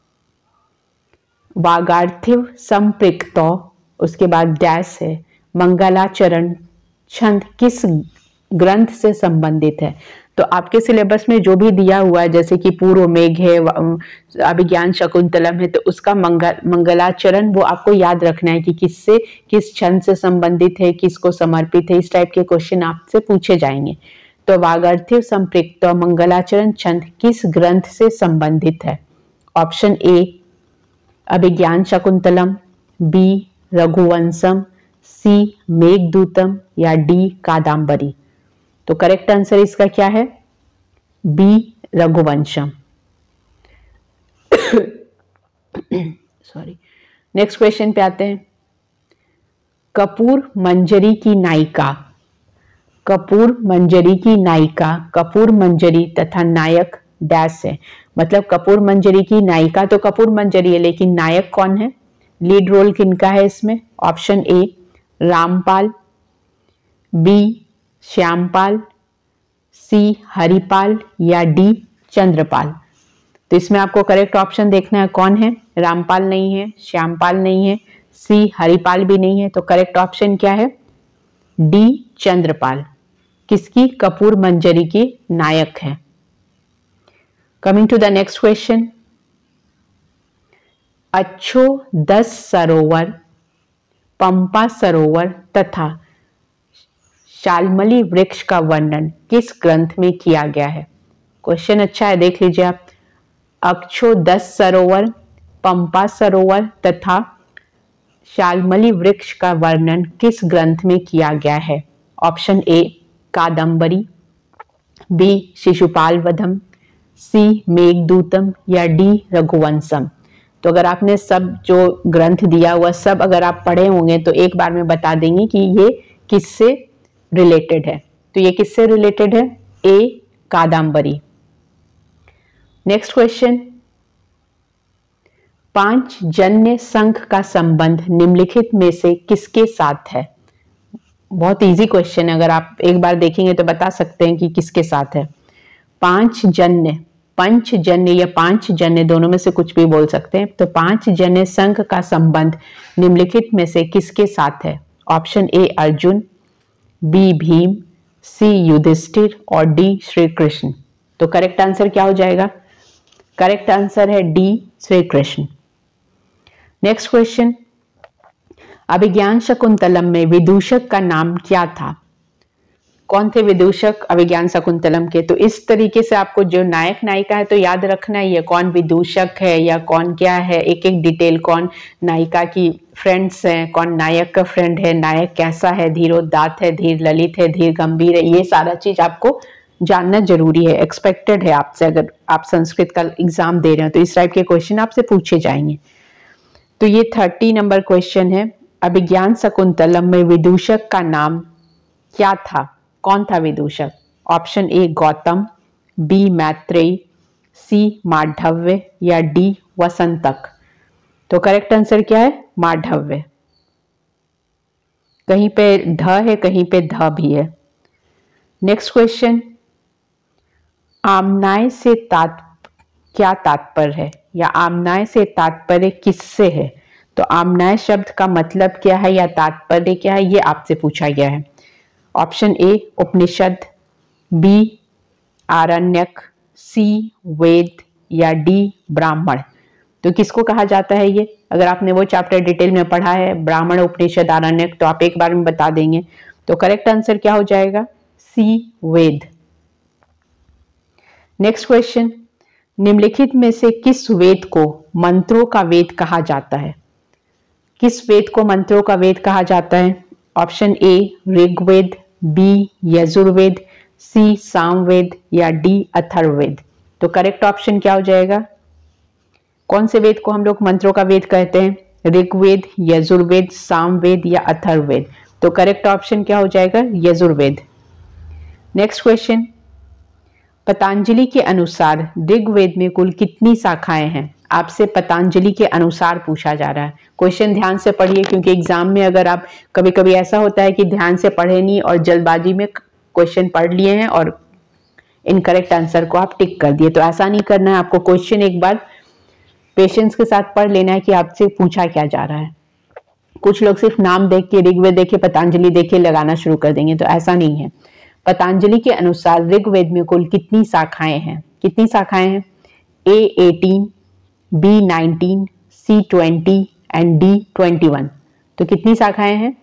वागार्थिव संपृक्तो, उसके बाद डैश है मंगलाचरण छंद किस ग्रंथ से संबंधित है? तो आपके सिलेबस में जो भी दिया हुआ है, जैसे कि पूर्व मेघ है, अभिज्ञान शकुंतलम है, तो उसका मंगल मंगलाचरण वो आपको याद रखना है कि किससे किस छंद से संबंधित है, किसको समर्पित है। इस टाइप के क्वेश्चन आपसे पूछे जाएंगे। तो वागार्थिव संपृक्त मंगलाचरण छंद किस ग्रंथ से संबंधित है? Option A Abhijnana Shakuntalam, B Raghuvansham, C Meghadutam, या डी कादम्बरी। तो करेक्ट आंसर इसका क्या है? B Raghuvansham. Sorry, next question पे आते हैं। कपूर मंजरी की नायिका, कपूर मंजरी की नायिका, कपूर मंजरी तथा नायक डैश है, मतलब कपूर मंजरी की नायिका तो कपूर मंजरी है, लेकिन नायक कौन है? लीड रोल किनका है इसमें? Option A Rampal, B Shyampal, C Haripal, या डी चंद्रपाल। तो इसमें आपको करेक्ट ऑप्शन देखना है कौन है। रामपाल नहीं है, श्यामपाल नहीं है, सी हरिपाल भी नहीं है, तो करेक्ट ऑप्शन क्या है? डी चंद्रपाल, किसकी? कपूर मंजरी की नायक है। Coming to the next question. अच्छो दस सरोवर, पंपा सरोवर तथा शाल्मली वृक्ष का वर्णन किस ग्रंथ में किया गया है? क्वेश्चन अच्छा है, देख लीजिए आप। अक्षो दस सरोवर, पंपा सरोवर तथा शाल्मली वृक्ष का वर्णन किस ग्रंथ में किया गया है? Option A Kadambari, B Shishupal Vadham, C Meghadutam या डी रघुवंशम। तो अगर आपने सब जो ग्रंथ दिया हुआ सब अगर आप पढ़े होंगे तो एक बार में बता देंगे कि ये किससे रिलेटेड है। तो ये किससे रिलेटेड है? ए कादंबरी। नेक्स्ट क्वेश्चन, पांच जन्य संघ का संबंध निम्नलिखित में से किसके साथ है? बहुत इजी क्वेश्चन है, अगर आप एक बार देखेंगे तो बता सकते हैं कि किसके साथ है। पांच जन्य, पंचजन्य या पांच जन्य दोनों में से कुछ भी बोल सकते हैं। तो पांच जन्य संघ का संबंध निम्नलिखित में से किसके साथ है? Option A Arjun, B Bhim, C Yudhishthir और डी श्री कृष्ण। तो करेक्ट आंसर क्या हो जाएगा? करेक्ट आंसर है D Shri Krishna. Next question, Abhijnana Shakuntalam में विदूषक का नाम क्या था? कौन थे विदूषक अभिज्ञान शकुंतलम के? तो इस तरीके से आपको जो नायक नायिका है तो याद रखना ही है कौन विदूषक है या कौन क्या है, एक एक डिटेल, कौन नायिका की फ्रेंड्स हैं, कौन नायक का फ्रेंड है, नायक कैसा है, धीरोदात्त है, धीर ललित है, धीर गंभीर है, ये सारा चीज आपको जानना जरूरी है, एक्सपेक्टेड है आपसे। अगर आप संस्कृत का एग्जाम दे रहे हो तो इस टाइप के क्वेश्चन आपसे पूछे जाएंगे। तो ये थर्टी नंबर क्वेश्चन है, अभिज्ञान शकुंतलम में विदूषक का नाम क्या था? कौन था विदूषक? Option A Gautam, B Maitreyi, C Mandavya या डी वसंतक। तो करेक्ट आंसर क्या है? मांडव्य। कहीं पे ध है, कहीं पे ध भी है। नेक्स्ट क्वेश्चन, आमनाय से तात क्या तात्पर्य है या आमनाय से तात्पर्य किससे है? तो आमनाय शब्द का मतलब क्या है या तात्पर्य क्या है, ये आपसे पूछा गया है। ऑप्शन ए उपनिषद, बी आरण्यक, सी वेद या डी ब्राह्मण। तो किसको कहा जाता है ये? अगर आपने वो चैप्टर डिटेल में पढ़ा है ब्राह्मण उपनिषद आरण्यक तो आप एक बार में बता देंगे। तो करेक्ट आंसर क्या हो जाएगा? सी वेद। नेक्स्ट क्वेश्चन, निम्नलिखित में से किस वेद को मंत्रों का वेद कहा जाता है? किस वेद को मंत्रों का वेद कहा जाता है? Option A Rigveda, B Yajurveda, C Samaveda या डी अथर्ववेद। तो करेक्ट ऑप्शन क्या हो जाएगा? कौन से वेद को हम लोग मंत्रों का वेद कहते हैं? ऋग्वेद, यजुर्वेद, सामवेद या अथर्ववेद। तो करेक्ट ऑप्शन क्या हो जाएगा? यजुर्वेद। नेक्स्ट क्वेश्चन, पतंजलि के अनुसार ऋग्वेद में कुल कितनी शाखाएं हैं? आपसे पतंजलि के अनुसार पूछा जा रहा है। क्वेश्चन ध्यान से पढ़िए क्योंकि एग्जाम में अगर आप कभी कभी ऐसा होता है कि ध्यान से पढ़े नहीं और जल्दबाजी में क्वेश्चन पढ़ लिए हैं और इनकरेक्ट आंसर को आप टिक कर दिए। तो ऐसा नहीं करना है, आपको क्वेश्चन एक बार पेशेंस के साथ पढ़ लेना है कि आपसे पूछा क्या जा रहा है। कुछ लोग सिर्फ नाम देख के ऋग्वेद देख के पतंजलि देख के लगाना शुरू कर देंगे, तो ऐसा नहीं है। पतंजलि के अनुसार ऋग्वेद में कुल कितनी शाखाएं हैं? कितनी शाखाएं हैं? A eighteen, B nineteen, C twenty and D twenty one. तो कितनी शाखाएं हैं?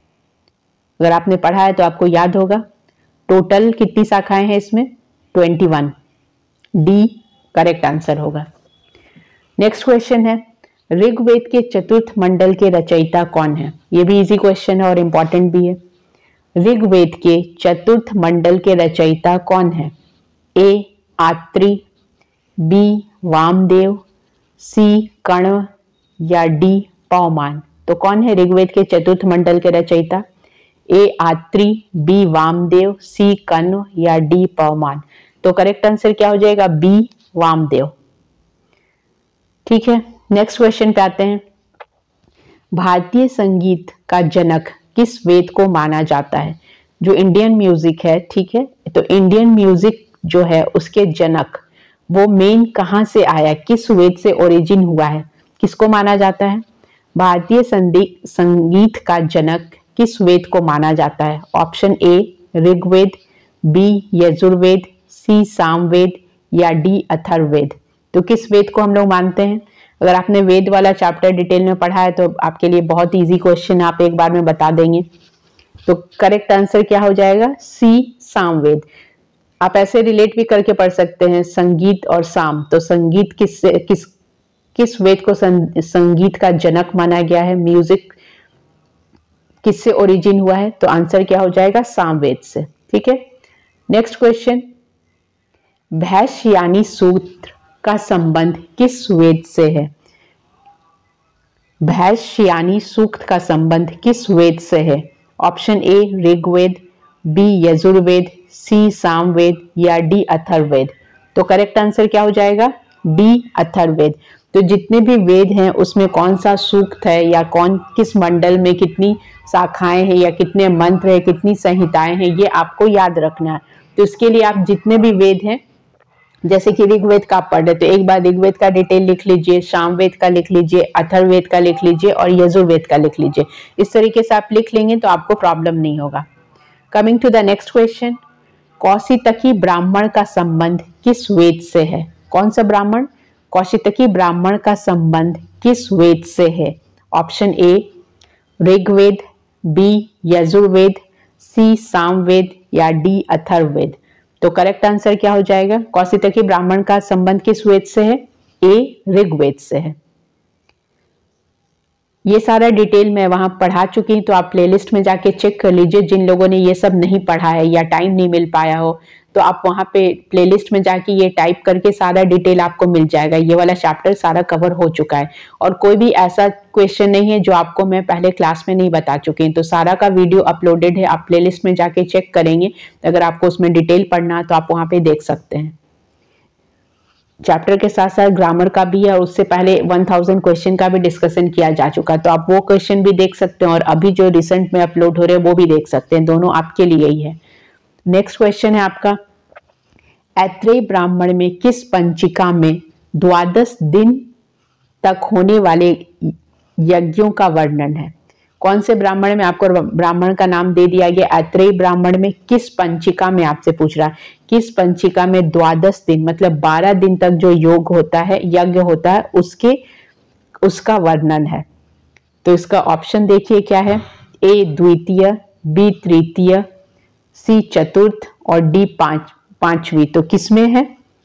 अगर आपने पढ़ा है तो आपको याद होगा। टोटल कितनी शाखाएं हैं इसमें? Twenty one. D correct answer होगा। नेक्स्ट क्वेश्चन है, ऋग्वेद के चतुर्थ मंडल के रचयिता कौन है? ये भी इजी क्वेश्चन है और इंपॉर्टेंट भी है। ऋग्वेद के चतुर्थ मंडल के रचयिता कौन है? A Atri, B Vamdev, C Kanva या डी पवमान। तो कौन है ऋग्वेद के चतुर्थ मंडल के रचयिता? A Atri, B Vamdev, C Kanva या डी पवमान। तो करेक्ट आंसर क्या हो जाएगा? बी वामदेव। ठीक है, नेक्स्ट क्वेश्चन पे आते हैं। भारतीय संगीत का जनक किस वेद को माना जाता है? जो इंडियन म्यूजिक है, ठीक है, तो इंडियन म्यूजिक जो है उसके जनक वो मेन कहां से आया, किस वेद से ओरिजिन हुआ है, किसको माना जाता है? भारतीय संगीत का जनक किस वेद को माना जाता है? Option A Rigveda, B Yajurveda, C Samaveda या डी अथर्ववेद। तो किस वेद को हम लोग मानते हैं? अगर आपने वेद वाला चैप्टर डिटेल में पढ़ा है तो आपके लिए बहुत इजी क्वेश्चन आप एक बार में बता देंगे। तो करेक्ट आंसर क्या हो जाएगा? सी सामवेद। आप ऐसे रिलेट भी करके पढ़ सकते हैं संगीत और साम। तो संगीत किस किस किस वेद को संगीत का जनक माना गया है? म्यूजिक किससे ओरिजिन हुआ है? तो आंसर क्या हो जाएगा? सामवेद से। ठीक है, नेक्स्ट क्वेश्चन, भैष्यानी सूत्र का संबंध किस वेद से है? भैष्यानी सूक्त का संबंध किस वेद से है? Option A Rigveda, B Yajurveda, C Samaveda या डी अथर्ववेद। तो करेक्ट आंसर क्या हो जाएगा? डी अथर्ववेद। तो जितने भी वेद हैं उसमें कौन सा सूक्त है या कौन किस मंडल में कितनी शाखाएं हैं या कितने मंत्र है, कितनी संहिताएं हैं, ये आपको याद रखना है। तो इसके लिए आप जितने भी वेद हैं, जैसे कि ऋग्वेद का आप पढ़ रहे तो एक बार ऋग्वेद का डिटेल लिख लीजिए, सामवेद का लिख लीजिए, अथर्ववेद का लिख लीजिए और यजुर्वेद का लिख लीजिए। इस तरीके से आप लिख लेंगे तो आपको प्रॉब्लम नहीं होगा। Coming to the next question, Kaushitaki Brahmana का संबंध किस वेद से है? कौन सा ब्राह्मण? कौशितकी ब्राह्मण का संबंध किस वेद से है? Option A Rigveda, B Yajurveda, C Samaveda या डी अथर्ववेद। तो करेक्ट आंसर क्या हो जाएगा? कौशितकी ब्राह्मण का संबंध किस वेद से है? ए ऋग्वेद से है। ये सारा डिटेल मैं वहां पढ़ा चुकी हूं, तो आप प्लेलिस्ट में जाके चेक कर लीजिए। जिन लोगों ने ये सब नहीं पढ़ा है या टाइम नहीं मिल पाया हो तो आप वहां पे प्लेलिस्ट में जाके ये टाइप करके सारा डिटेल आपको मिल जाएगा। ये वाला चैप्टर सारा कवर हो चुका है और कोई भी ऐसा क्वेश्चन नहीं है जो आपको मैं पहले क्लास में नहीं बता चुकी हूँ। तो सारा का वीडियो अपलोडेड है, आप प्लेलिस्ट में जाके चेक करेंगे। अगर आपको उसमें डिटेल पढ़ना तो आप वहां पे देख सकते हैं। चैप्टर के साथ साथ ग्रामर का भी है और उससे पहले एक हज़ार क्वेश्चन का भी डिस्कशन किया जा चुका है, तो आप वो क्वेश्चन भी देख सकते हैं और अभी जो रिसेंट में अपलोड हो रहे हैं वो भी देख सकते हैं। दोनों आपके लिए ही है। नेक्स्ट क्वेश्चन है आपका, ऐत्रेय ब्राह्मण में किस पंचिका में द्वादश दिन तक होने वाले यज्ञों का वर्णन है? कौन से ब्राह्मण में? आपको ब्राह्मण का नाम दे दिया गया ऐत्रेय ब्राह्मण में। किस पंचिका में आपसे पूछ रहा है? किस पंचिका में द्वादश दिन मतलब बारह दिन तक जो योग होता है, यज्ञ होता है, उसके उसका वर्णन है। तो इसका ऑप्शन देखिए क्या है? ए द्वितीय, बी तृतीय, सी चतुर्थ और डी पांच पांचवी। तो किसमें है?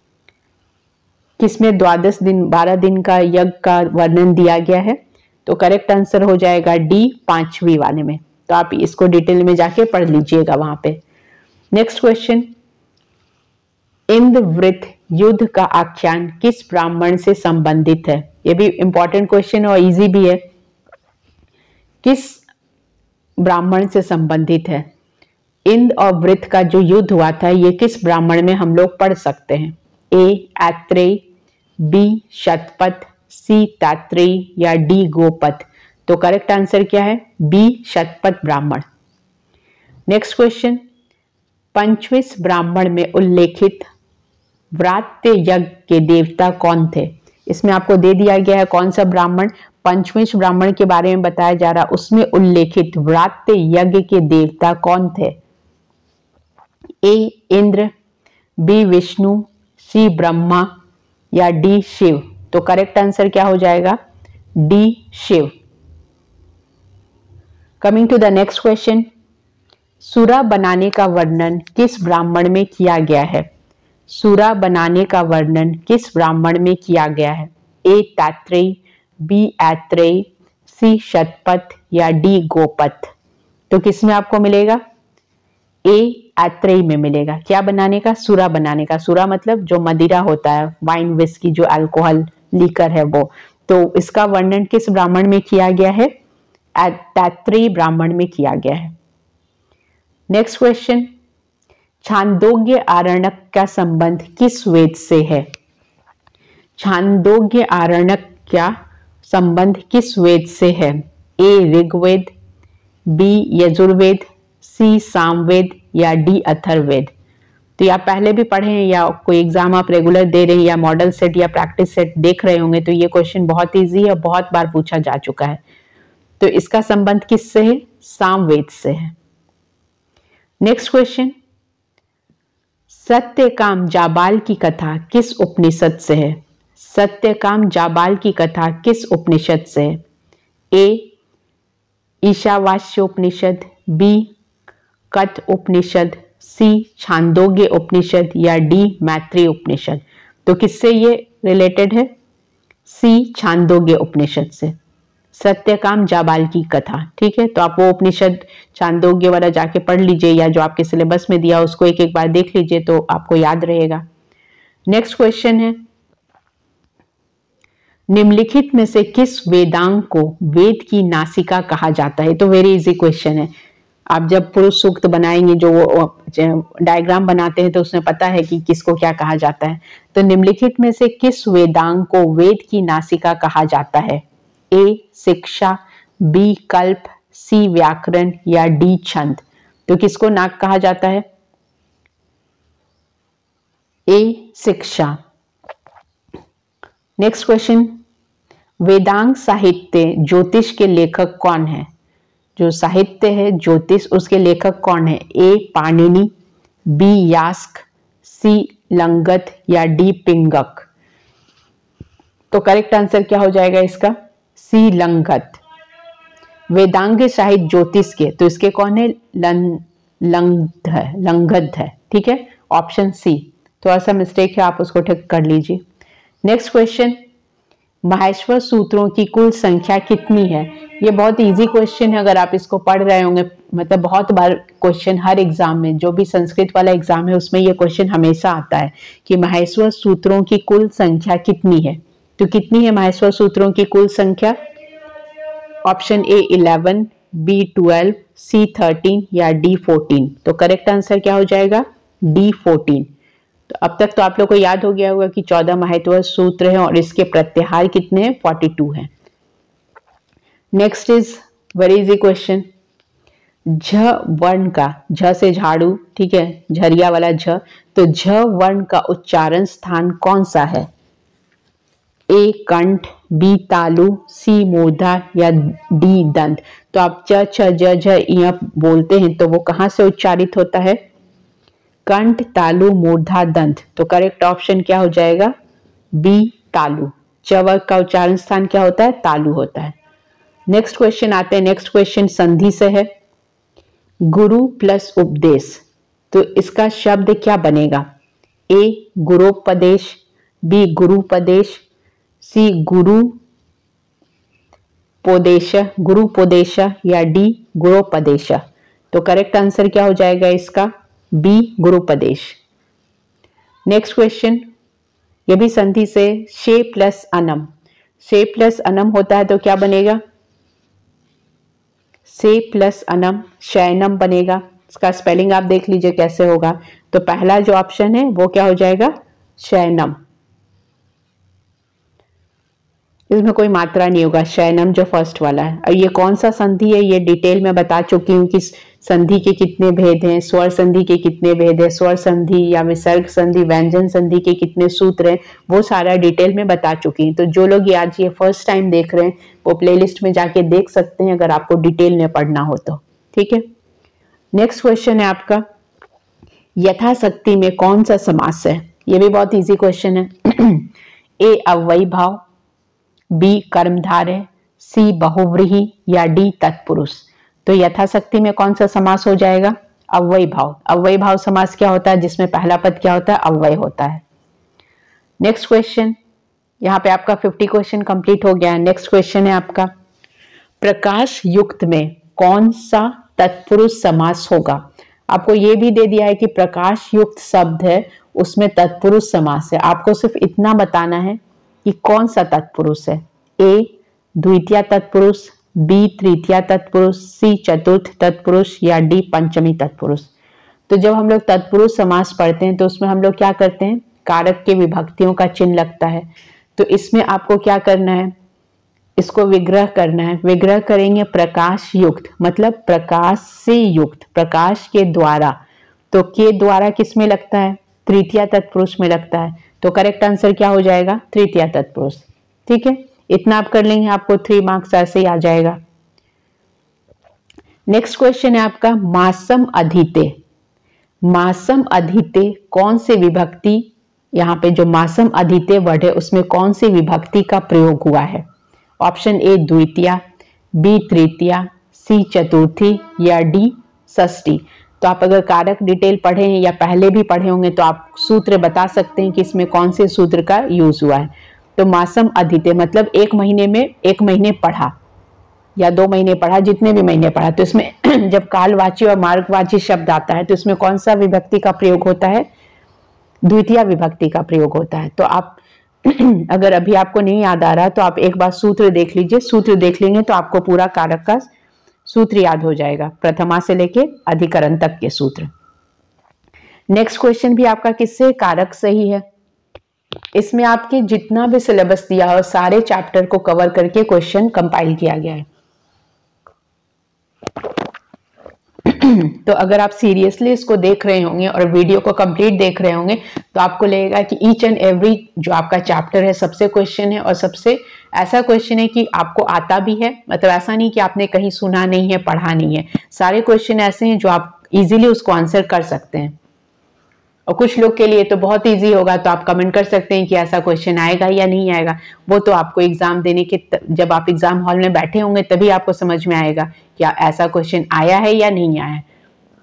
किसमें द्वादश दिन बारह दिन का यज्ञ का वर्णन दिया गया है? तो करेक्ट आंसर हो जाएगा डी पांचवी वाले में। तो आप इसको डिटेल में जाके पढ़ लीजिएगा वहां पे। नेक्स्ट क्वेश्चन, इंद्रवृत्त युद्ध का आख्यान किस ब्राह्मण से संबंधित है? ये भी इंपॉर्टेंट क्वेश्चन और इजी भी है। किस ब्राह्मण से संबंधित है? इंद्र और वृत्त का जो युद्ध हुआ था ये किस ब्राह्मण में हम लोग पढ़ सकते हैं? A Aitareya, B Shatapatha, C Taittiriya या डी गोपथ। तो करेक्ट आंसर क्या है? B Shatapatha Brahmana. Next question, पंचविश ब्राह्मण में उल्लेखित व्रात्य यज्ञ के देवता कौन थे? इसमें आपको दे दिया गया है कौन सा ब्राह्मण, पंचविश ब्राह्मण के बारे में बताया जा रहा, उसमें उल्लेखित व्रात्य यज्ञ के देवता कौन थे? A Indra, B Vishnu, C Brahma या डी शिव। तो करेक्ट आंसर क्या हो जाएगा? D Shiva. Coming to the next question, सूरा बनाने का वर्णन किस ब्राह्मण में किया गया है? सूरा बनाने का वर्णन किस ब्राह्मण में किया गया है? A Taittiriya, B Aitareya, C Shatapatha या डी गोपथ। तो किस में आपको मिलेगा? ए ऐत्रेय में मिलेगा। क्या बनाने का? सूरा बनाने का। सूरा मतलब जो मदिरा होता है, वाइन विस्की, जो अल्कोहल लीकर है वो। तो इसका वर्णन किस ब्राह्मण में किया गया है? तैत्रेय ब्राह्मण में किया गया है। नेक्स्ट क्वेश्चन, छांदोग्य आरण्यक का संबंध किस वेद से है? छांदोग्य आरण्यक का संबंध किस वेद से है? A Rigveda, B Yajurveda, C Samaveda या डी अथर्ववेद। तो या पहले भी पढ़े हैं या कोई एग्जाम आप रेगुलर दे रहे हैं या मॉडल सेट या प्रैक्टिस सेट देख रहे होंगे तो ये क्वेश्चन बहुत इजी है, बहुत बार पूछा जा चुका है। तो इसका संबंध किससे है? सामवेद से है। नेक्स्ट क्वेश्चन, सत्यकाम जाबाल की कथा किस उपनिषद से है? सत्यकाम जाबाल की कथा किस उपनिषद से है? ए ईशावास्य उपनिषद, बी कठ उपनिषद, सी छांदोग्य उपनिषद या डी मैत्री उपनिषद। तो किससे ये रिलेटेड है? सी छांदोग्य उपनिषद से, सत्यकाम जाबाल की कथा। ठीक है, तो आप वो उपनिषद छांदोग्य वाला जाके पढ़ लीजिए, या जो आपके सिलेबस में दिया उसको एक एक बार देख लीजिए तो आपको याद रहेगा। नेक्स्ट क्वेश्चन है, निम्नलिखित में से किस वेदांग को वेद की नासिका कहा जाता है? तो वेरी इजी क्वेश्चन है। आप जब पुरुष सूक्त बनाएंगे, जो वो डायग्राम बनाते हैं, तो उसमें पता है कि किसको क्या कहा जाता है। तो निम्नलिखित में से किस वेदांग को वेद की नासिका कहा जाता है? ए शिक्षा, बी कल्प, सी व्याकरण या डी छंद। तो किसको नाक कहा जाता है? ए शिक्षा। नेक्स्ट क्वेश्चन, वेदांग साहित्य ज्योतिष के लेखक कौन है? जो साहित्य है ज्योतिष, उसके लेखक कौन है? A Panini, B Yaska, C Langat या डी पिंगक। तो करेक्ट आंसर क्या हो जाएगा इसका? सी लंगत। वेदांग साहित्य ज्योतिष के, तो इसके कौन है? लं, लंगध है, लंगध है। ठीक है, ऑप्शन सी। थोड़ा सा मिस्टेक है, आप उसको ठीक कर लीजिए। नेक्स्ट क्वेश्चन, माहेश्वर सूत्रों की कुल संख्या कितनी है? ये बहुत इजी क्वेश्चन है, अगर आप इसको पढ़ रहे होंगे, मतलब बहुत बार क्वेश्चन हर एग्जाम में, जो भी संस्कृत वाला एग्जाम है उसमें ये क्वेश्चन हमेशा आता है कि माहेश्वर सूत्रों की कुल संख्या कितनी है। तो कितनी है माहेश्वर सूत्रों की कुल संख्या? Option A eleven, B twelve, C thirteen या डी फोर्टीन। तो करेक्ट आंसर क्या हो जाएगा? D fourteen. तो अब तक तो आप लोग को याद हो गया होगा कि चौदह माहेश्वर सूत्र हैं और इसके प्रत्याहार कितने हैं? फोर्टी टू हैं। Next is very easy question, झ वर्ण का, झ से झाड़ू, ठीक है, झरिया वाला झ, तो झ वर्ण का उच्चारण स्थान कौन सा है? ए कंठ, बी तालु, सी मूर्धा या डी दंत। तो आप च छ ज झ य बोलते हैं तो वो कहां से उच्चारित होता है? कंठ, तालु, मूर्धा, दंत। तो करेक्ट ऑप्शन क्या हो जाएगा? बी तालु। च वर्ग का उच्चारण स्थान क्या होता है? तालु होता है। नेक्स्ट क्वेश्चन आते हैं। नेक्स्ट क्वेश्चन संधि से है, गुरु प्लस उपदेश, तो इसका शब्द क्या बनेगा? ए गुरोपदेश, बी गुरुपदेश, सी गुरु पोदेश, गुरुपोदेश या डी गुरोपदेश। तो करेक्ट आंसर क्या हो जाएगा इसका? बी गुरुपदेश। नेक्स्ट क्वेश्चन, ये भी संधि से, शे प्लस अनम, शे प्लस अनम होता है तो क्या बनेगा? से प्लस अनम शयनम बनेगा। इसका स्पेलिंग आप देख लीजिए कैसे होगा। तो पहला जो ऑप्शन है वो क्या हो जाएगा? शयनम। इसमें कोई मात्रा नहीं होगा, शयनम जो फर्स्ट वाला है। और ये कौन सा संधि है ये डिटेल में बता चुकी हूँ कि संधि के कितने भेद हैं, स्वर संधि के कितने भेद हैं, स्वर संधि या विसर्ग संधि, व्यंजन संधि के कितने सूत्र हैं, वो सारा डिटेल में बता चुकी हूँ। तो जो लोग ये आज ये फर्स्ट टाइम देख रहे हैं वो प्लेलिस्ट में जाके देख सकते हैं अगर आपको डिटेल में पढ़ना हो तो। ठीक है, नेक्स्ट क्वेश्चन है आपका, यथाशक्ति में कौन सा समास है? ये भी बहुत इजी क्वेश्चन है। ए अव्ययी भाव, बी कर्मधारय, सी बहुव्रीहि या डी तत्पुरुष। तो यथाशक्ति में कौन सा समास हो जाएगा? अव्ययी भाव। अव्ययी भाव समास क्या होता है? जिसमें पहला पद क्या होता है? अव्यय होता है। नेक्स्ट क्वेश्चन, यहाँ पे आपका फिफ्टी क्वेश्चन कंप्लीट हो गया है। नेक्स्ट क्वेश्चन है आपका, प्रकाश युक्त में कौन सा तत्पुरुष समास होगा? आपको ये भी दे दिया है कि प्रकाश युक्त शब्द है उसमें तत्पुरुष समास है। आपको सिर्फ इतना बताना है कि कौन सा तत्पुरुष है। ए द्वितीय तत्पुरुष, बी तृतीय तत्पुरुष, सी चतुर्थ तत्पुरुष या डी पंचमी तत्पुरुष। तो जब हम लोग तत्पुरुष समास पढ़ते हैं तो उसमें हम लोग क्या करते हैं? कारक के विभक्तियों का चिन्ह लगता है। तो इसमें आपको क्या करना है? इसको विग्रह करना है। विग्रह करेंगे प्रकाश युक्त, मतलब प्रकाश से युक्त, प्रकाश के द्वारा। तो के द्वारा किस में लगता है? तृतीय तत्पुरुष में लगता है। तो करेक्ट आंसर क्या हो जाएगा? तृतीय तत्पुरुष। ठीक है, इतना आप कर लेंगे, आपको थ्री मार्क्स ऐसे ही आ जाएगा। नेक्स्ट क्वेश्चन है आपका, मासम अधिते। मासम अधिते कौन से विभक्ति, यहाँ पे जो मासम अधिते वर्ड है उसमें कौन सी विभक्ति का प्रयोग हुआ है? ऑप्शन ए द्वितीया, बी तृतीया, सी चतुर्थी या डी षष्ठी। तो आप अगर कारक डिटेल पढ़े हैं या पहले भी पढ़े होंगे तो आप सूत्र बता सकते हैं कि इसमें कौन से सूत्र का यूज हुआ है। तो मासम अधीते मतलब एक महीने में एक महीने पढ़ा या दो महीने पढ़ा, जितने भी महीने पढ़ा। तो इसमें जब कालवाची और मार्गवाची शब्द आता है तो इसमें कौन सा विभक्ति का प्रयोग होता है? द्वितीय विभक्ति का प्रयोग होता है। तो आप अगर अभी आपको नहीं याद आ रहा तो आप एक बार सूत्र देख लीजिए, सूत्र देख लेंगे तो आपको पूरा कारक का सूत्र याद हो जाएगा, प्रथमा से लेके अधिकरण तक के सूत्र। नेक्स्ट क्वेश्चन भी आपका किससे? कारक से ही है। इसमें आपके जितना भी सिलेबस दिया हो सारे चैप्टर को कवर करके क्वेश्चन कंपाइल किया गया है। तो अगर आप सीरियसली इसको देख रहे होंगे और वीडियो को कंप्लीट देख रहे होंगे तो आपको लगेगा कि ईच एंड एवरी जो आपका चैप्टर है सबसे क्वेश्चन है, और सबसे ऐसा क्वेश्चन है कि आपको आता भी है, मतलब ऐसा नहीं कि आपने कहीं सुना नहीं है, पढ़ा नहीं है। सारे क्वेश्चन ऐसे हैं जो आप इजीली उसको आंसर कर सकते हैं। और कुछ लोग के लिए तो बहुत इजी होगा, तो आप कमेंट कर सकते हैं कि ऐसा क्वेश्चन आएगा या नहीं आएगा। वो तो आपको एग्जाम देने के जब आप एग्जाम हॉल में बैठे होंगे तभी आपको समझ में आएगा कि ऐसा क्वेश्चन आया है या नहीं आया है।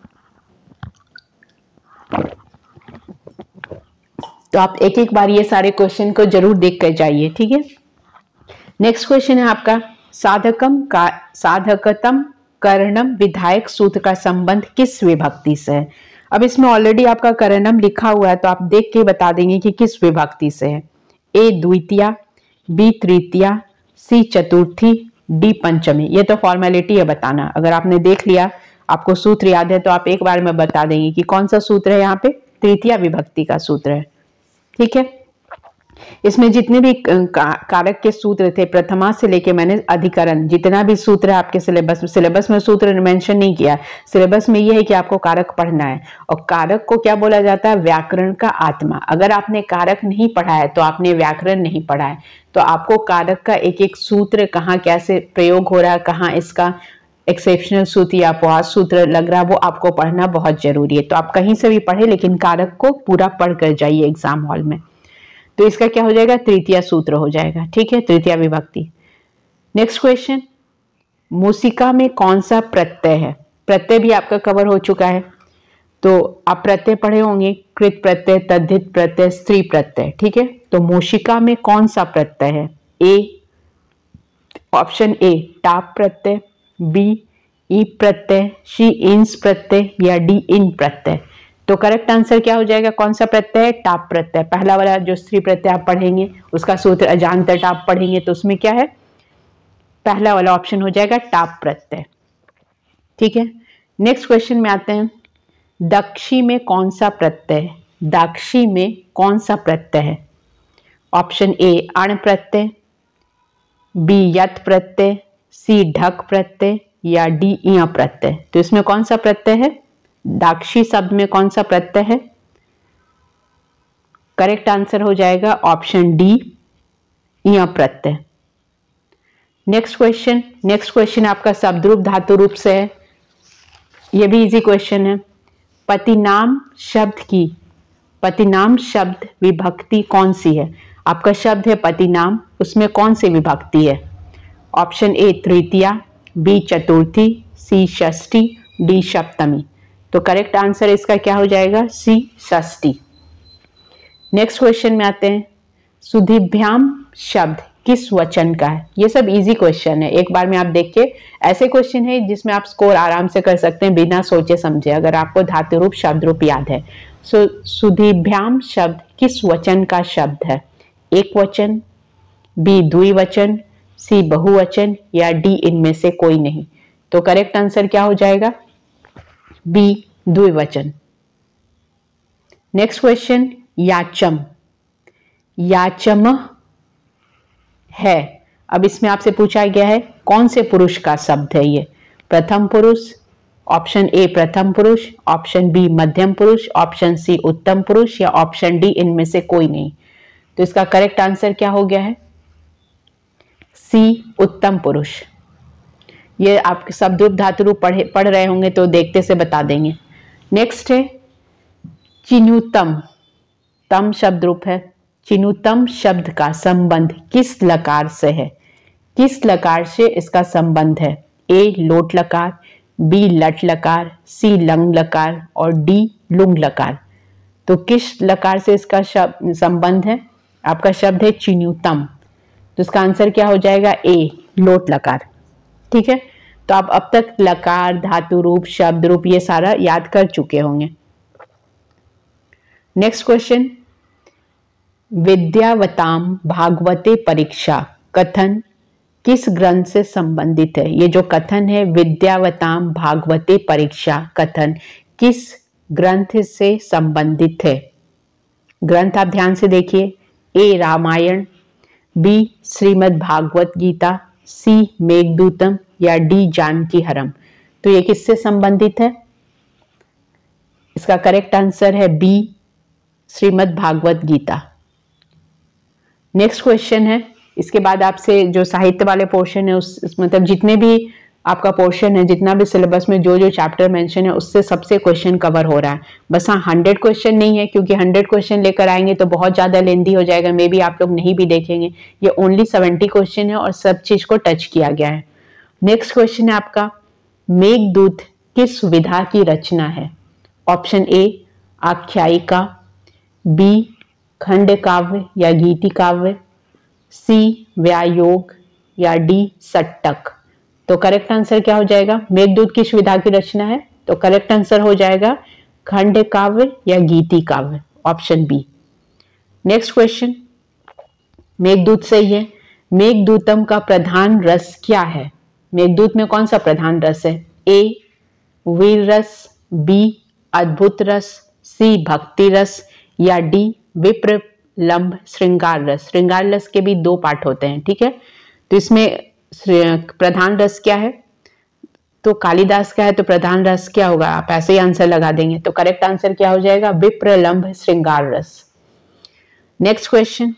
तो आप एक एक बार ये सारे क्वेश्चन को जरूर देख कर जाइए, ठीक है। नेक्स्ट क्वेश्चन है आपका साधकम का साधकतम करणम विधायक सूत्र का संबंध किस विभक्ति से है? अब इसमें ऑलरेडी आपका करणम लिखा हुआ है तो आप देख के बता देंगे कि किस विभक्ति से है। ए द्वितीया, बी तृतीया, सी चतुर्थी, डी पंचमी। ये तो फॉर्मेलिटी है बताना। अगर आपने देख लिया, आपको सूत्र याद है तो आप एक बार में बता देंगे कि कौन सा सूत्र है। यहाँ पे तृतीया विभक्ति का सूत्र है, ठीक है। इसमें जितने भी कारक के सूत्र थे प्रथमा से लेके मैंने अधिकरण, जितना भी सूत्र है आपके सिलेबस सिलेबस में सूत्र मेंशन नहीं किया। सिलेबस में ये है कि आपको कारक पढ़ना है, और कारक को क्या बोला जाता है? व्याकरण का आत्मा। अगर आपने कारक नहीं पढ़ा है तो आपने व्याकरण नहीं पढ़ा है। तो आपको कारक का एक एक सूत्र कहाँ कैसे प्रयोग हो रहा है, कहाँ इसका एक्सेप्शनल सूत्र या अपवाद सूत्र लग रहा है, वो आपको पढ़ना बहुत जरूरी है। तो आप कहीं से भी पढ़े लेकिन कारक को पूरा पढ़ कर जाइए एग्जाम हॉल में। तो इसका क्या हो जाएगा? तृतीय सूत्र हो जाएगा, ठीक है, तृतीय विभक्ति। नेक्स्ट क्वेश्चन, मूसिका में कौन सा प्रत्यय है? प्रत्यय भी आपका कवर हो चुका है, तो आप प्रत्यय पढ़े होंगे, कृत प्रत्यय, तद्धित प्रत्यय, स्त्री प्रत्यय, ठीक है। तो मूषिका में कौन सा प्रत्यय है? ए, ऑप्शन ए टाप प्रत्यय, बी ई प्रत्यय, सी इंस प्रत्यय, या डी इन प्रत्यय। तो करेक्ट आंसर क्या हो जाएगा? कौन सा प्रत्यय है? टाप प्रत्यय। पहला वाला जो स्त्री प्रत्यय आप पढ़ेंगे उसका सूत्र अजांत टाप पढ़ेंगे तो उसमें क्या है? पहला वाला ऑप्शन हो जाएगा टाप प्रत्यय, ठीक है। नेक्स्ट क्वेश्चन में आते हैं, दक्षी में कौन सा प्रत्यय है? दाक्षी में कौन सा प्रत्यय है? ऑप्शन ए अण प्रत्यय, बी यत प्रत्यय, सी ढक प्रत्यय, या डी इय प्रत्यय। तो इसमें कौन सा प्रत्यय है? दाक्षी शब्द में कौन सा प्रत्यय है? करेक्ट आंसर हो जाएगा ऑप्शन डी इय प्रत्यय। नेक्स्ट क्वेश्चन नेक्स्ट क्वेश्चन आपका शब्द रूप धातु रूप से है। यह भी इजी क्वेश्चन है। पतिनाम शब्द की पतिनाम शब्द विभक्ति कौन सी है? आपका शब्द है पतिनाम, उसमें कौन सी विभक्ति है? ऑप्शन ए तृतीया, बी चतुर्थी, सी षष्ठी, डी सप्तमी। तो करेक्ट आंसर इसका क्या हो जाएगा? सी षष्ठी। नेक्स्ट क्वेश्चन में आते हैं, सुधिभ्याम शब्द किस वचन का है? ये सब इजी क्वेश्चन है, एक बार में आप देखिए। ऐसे क्वेश्चन है जिसमें आप स्कोर आराम से कर सकते हैं बिना सोचे समझे, अगर आपको धातु रूप शब्द रूप याद है। सो सुधिभ्याम शब्द किस वचन का शब्द है? एक वचन, बी द्विवचन, सी बहुवचन, या डी इनमें से कोई नहीं। तो करेक्ट आंसर क्या हो जाएगा? बी द्विवचन। नेक्स्ट क्वेश्चन, याचम याचम है। अब इसमें आपसे पूछा गया है कौन से पुरुष का शब्द है ये? प्रथम पुरुष, ऑप्शन ए प्रथम पुरुष, ऑप्शन बी मध्यम पुरुष, ऑप्शन सी उत्तम पुरुष, या ऑप्शन डी इनमें से कोई नहीं। तो इसका करेक्ट आंसर क्या हो गया है? सी उत्तम पुरुष। ये आप शब्द रूप धातु रूप पढ़े पढ़ रहे होंगे तो देखते से बता देंगे। नेक्स्ट है चिनुतम, तम शब्द रूप है। चिनुतम शब्द का संबंध किस लकार से है? किस लकार से इसका संबंध है? ए लोट लकार, बी लट लकार, सी लंग लकार, और डी लुंग लकार। तो किस लकार से इसका संबंध है? आपका शब्द है चिन्युतम, तो इसका आंसर क्या हो जाएगा? ए, लोट लकार। ठीक है, तो आप अब तक लकार, धातु रूप, शब्द रूप ये सारा याद कर चुके होंगे। नेक्स्ट क्वेश्चन, विद्यावताम भागवते परीक्षा कथन किस ग्रंथ से संबंधित है? ये जो कथन है विद्यावताम भागवते परीक्षा कथन किस ग्रंथ से संबंधित है? ग्रंथ आप ध्यान से देखिए, A Ramayana, B Shrimad Bhagavad Gita, C Meghadutam या डी जानकी हरम। तो ये किससे संबंधित है? इसका करेक्ट आंसर है B Shrimad Bhagavad Gita. Next question है, इसके बाद आपसे जो साहित्य वाले पोर्शन है उस मतलब जितने भी आपका पोर्शन है, जितना भी सिलेबस में जो जो चैप्टर मेंशन है उससे सबसे क्वेश्चन कवर हो रहा है। बस हाँ, हंड्रेड क्वेश्चन नहीं है, क्योंकि हंड्रेड क्वेश्चन लेकर आएंगे तो बहुत ज़्यादा लेंदी हो जाएगा, मे बी आप लोग नहीं भी देखेंगे। ये ओनली सेवेंटी क्वेश्चन है और सब चीज़ को टच किया गया है। नेक्स्ट क्वेश्चन है आपका, मेघदूत किस विधा की रचना है? ऑप्शन ए आख्यायिका, बी खंड काव्य या गीति काव्य, सी व्यायोग या डी सट्टक। तो करेक्ट आंसर क्या हो जाएगा? मेघदूत किस विधा की रचना है? तो करेक्ट आंसर हो जाएगा खंड काव्य या गीति काव्य, option B. Next question, Meghaduta सही है। मेघदूतम का प्रधान रस क्या है? मेघदूत में कौन सा प्रधान रस है? ए वीर रस, बी अद्भुत रस, सी भक्ति रस या डी विप्रलंभ श्रृंगार रस। श्रृंगार रस के भी दो पार्ट होते हैं, ठीक है। तो इसमें प्रधान रस क्या है? तो कालिदास का है, तो प्रधान रस क्या होगा? आप ऐसे ही आंसर लगा देंगे। तो करेक्ट आंसर क्या हो जाएगा? विप्रलंभ श्रृंगार रस। नेक्स्ट क्वेश्चन,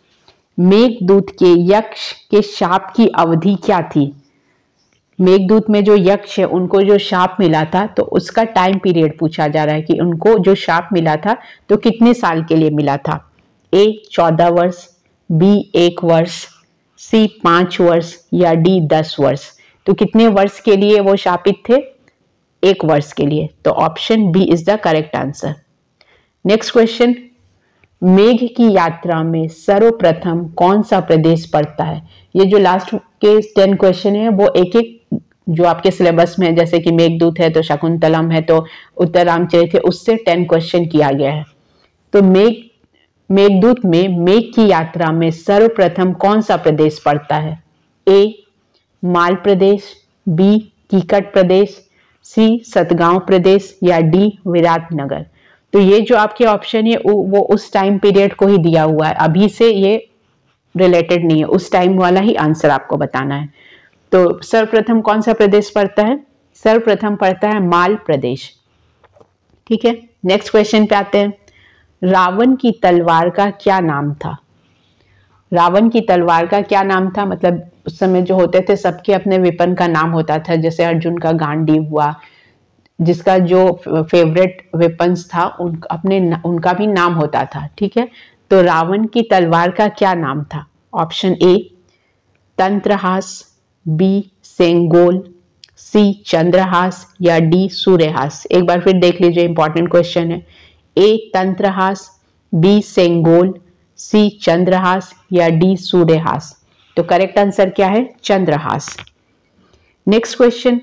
मेघदूत के यक्ष के शाप की अवधि क्या थी? मेघदूत में जो यक्ष है उनको जो शाप मिला था तो उसका टाइम पीरियड पूछा जा रहा है कि उनको जो शाप मिला था तो कितने साल के लिए मिला था? ए चौदह वर्ष, बी एक वर्ष, सी पांच वर्ष या डी दस वर्ष। तो कितने वर्ष के लिए वो शापित थे? एक वर्ष के लिए। तो option B is the correct answer. Next question, मेघ की यात्रा में सर्वप्रथम कौन सा प्रदेश पड़ता है? ये जो लास्ट के टेन क्वेश्चन है वो एक एक जो आपके सिलेबस में है, जैसे कि मेघदूत है तो शकुंतलम है तो उत्तर रामचरित है, उससे टेन क्वेश्चन किया गया है। तो मेघ मेघदूत में मेघ की यात्रा में सर्वप्रथम कौन सा प्रदेश पड़ता है? ए माल प्रदेश, बी कीकट प्रदेश, सी सतगांव प्रदेश या डी विराटनगर। तो ये जो आपके ऑप्शन है वो उस टाइम पीरियड को ही दिया हुआ है, अभी से ये रिलेटेड नहीं है, उस टाइम वाला ही आंसर आपको बताना है। तो सर्वप्रथम कौन सा प्रदेश पड़ता है? सर्वप्रथम पड़ता है माल प्रदेश, ठीक है। नेक्स्ट क्वेश्चन पे आते हैं, रावण की तलवार का क्या नाम था? रावण की तलवार का क्या नाम था? मतलब उस समय जो होते थे सबके अपने वेपन का नाम होता था, जैसे अर्जुन का गांडीव हुआ, जिसका जो फेवरेट वेपन्स था उन अपने उनका भी नाम होता था, ठीक है। तो रावण की तलवार का क्या नाम था? Option A Tantrahas, B Sengol, C Chandrahas या डी सूर्यहास। एक बार फिर देख लीजिए, इंपॉर्टेंट क्वेश्चन है। A Tantrahas, B Sengol, C Chandrahas या डी सूर्यहास। तो करेक्ट आंसर क्या है? चंद्रहास। नेक्स्ट क्वेश्चन,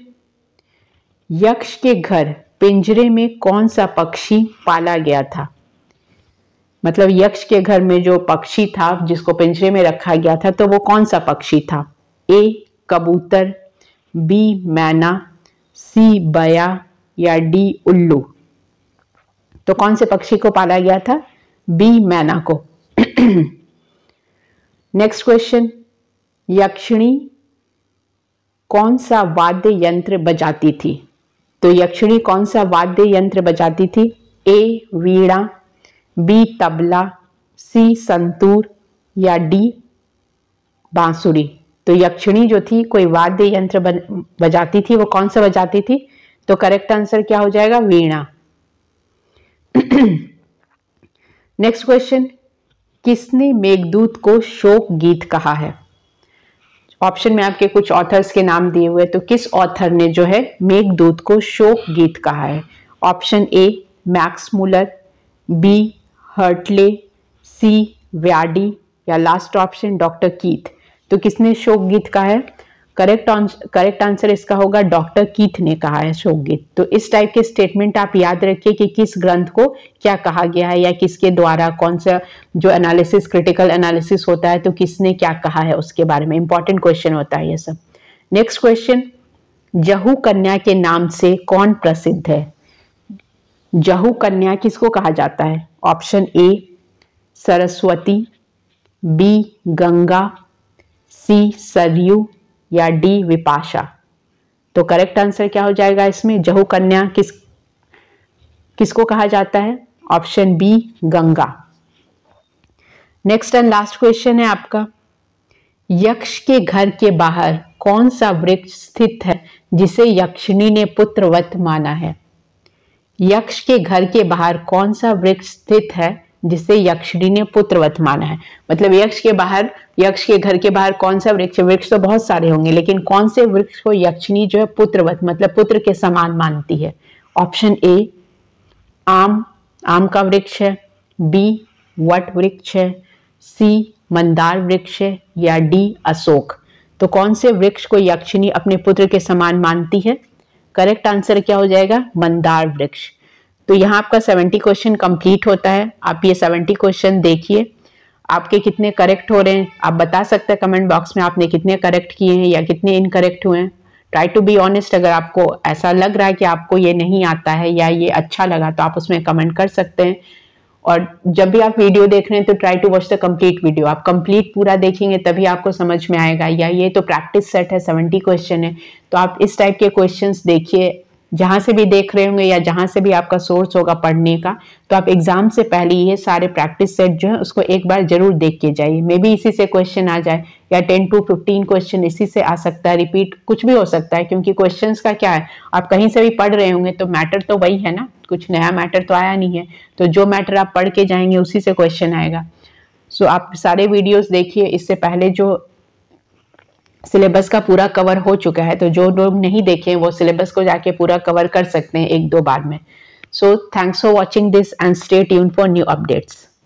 यक्ष के घर पिंजरे में कौन सा पक्षी पाला गया था? मतलब यक्ष के घर में जो पक्षी था जिसको पिंजरे में रखा गया था तो वो कौन सा पक्षी था? ए कबूतर, बी मैना, सी बया या डी उल्लू। तो कौन से पक्षी को पाला गया था? बी मैना को। नेक्स्ट क्वेश्चन, यक्षिणी कौन सा वाद्य यंत्र बजाती थी? तो यक्षिणी कौन सा वाद्य यंत्र बजाती थी? A veena, B tabla, C santoor या डी बांसुरी। तो यक्षिणी जो थी कोई वाद्य यंत्र बजाती थी, वो कौन सा बजाती थी? तो करेक्ट आंसर क्या हो जाएगा? वीणा। नेक्स्ट क्वेश्चन, किसने मेघदूत को शोक गीत कहा है? ऑप्शन में आपके कुछ ऑथर्स के नाम दिए हुए, तो किस ऑथर ने जो है मेघदूत को शोक गीत कहा है? Option A Max Muller, B Hartley, C Vyadi या लास्ट ऑप्शन डॉक्टर कीथ। तो किसने शोक गीत कहा है? करेक्ट करेक्ट आंसर इसका होगा डॉक्टर कीथ ने कहा है शोक गीत। तो इस टाइप के स्टेटमेंट आप याद रखिए कि किस ग्रंथ को क्या कहा गया है या किसके द्वारा, कौन सा जो एनालिसिस, क्रिटिकल एनालिसिस होता है तो किसने क्या कहा है उसके बारे में। इंपॉर्टेंट क्वेश्चन होता है ये सब। नेक्स्ट क्वेश्चन, जहू कन्या के नाम से कौन प्रसिद्ध है? जहू कन्या किसको कहा जाता है? Option A Saraswati, B Ganga, C Sarayu या डी विपाशा। तो करेक्ट आंसर क्या हो जाएगा इसमें? जहू कन्या किस किसको कहा जाता है? Option B Ganga. Next and last question है आपका, यक्ष के घर के बाहर कौन सा वृक्ष स्थित है जिसे यक्षिणी ने पुत्रवत माना है? यक्ष के घर के बाहर कौन सा वृक्ष स्थित है जिसे यक्षिणी ने पुत्रवत माना है? मतलब यक्ष के बाहर, यक्ष के घर के बाहर कौन सा वृक्ष? वृक्ष तो बहुत सारे होंगे, लेकिन कौन से वृक्ष को यक्षिणी जो है पुत्रवत, मतलब पुत्र के समान मानती है? ऑप्शन ए आम, आम का वृक्ष है, बी वट वृक्ष है, सी मंदार वृक्ष है या डी अशोक। तो कौन से वृक्ष को यक्षिणी अपने पुत्र के समान मानती है? करेक्ट आंसर क्या हो जाएगा? मंदार वृक्ष। तो यहाँ आपका सत्तर क्वेश्चन कंप्लीट होता है। आप ये सत्तर क्वेश्चन देखिए, आपके कितने करेक्ट हो रहे हैं आप बता सकते हैं कमेंट बॉक्स में, आपने कितने करेक्ट किए हैं या कितने इनकरेक्ट हुए हैं। ट्राई टू बी ऑनेस्ट, अगर आपको ऐसा लग रहा है कि आपको ये नहीं आता है या ये अच्छा लगा तो आप उसमें कमेंट कर सकते हैं। और जब भी आप वीडियो देख रहे हैं तो try to watch the complete video. आप कंप्लीट पूरा देखेंगे तभी आपको समझ में आएगा। या ये तो प्रैक्टिस सेट है, सत्तर क्वेश्चन है, तो आप इस टाइप के क्वेश्चंस देखिए, जहां से भी देख रहे होंगे या जहां से भी आपका सोर्स होगा पढ़ने का, तो आप एग्जाम से पहले ये सारे प्रैक्टिस सेट जो है उसको एक बार जरूर देख के जाइए। मे बी इसी से क्वेश्चन आ जाए या टेन टू फिफ्टीन क्वेश्चन इसी से आ सकता है, रिपीट कुछ भी हो सकता है, क्योंकि क्वेश्चंस का क्या है, आप कहीं से भी पढ़ रहे होंगे तो मैटर तो वही है ना, कुछ नया मैटर तो आया नहीं है। तो जो मैटर आप पढ़ के जाएंगे उसी से क्वेश्चन आएगा। सो so, आप सारे वीडियोज देखिए। इससे पहले जो सिलेबस का पूरा कवर हो चुका है, तो जो लोग नहीं देखे वो सिलेबस को जाके पूरा कवर कर सकते हैं एक दो बार में। So thanks for watching this and stay tuned for new updates.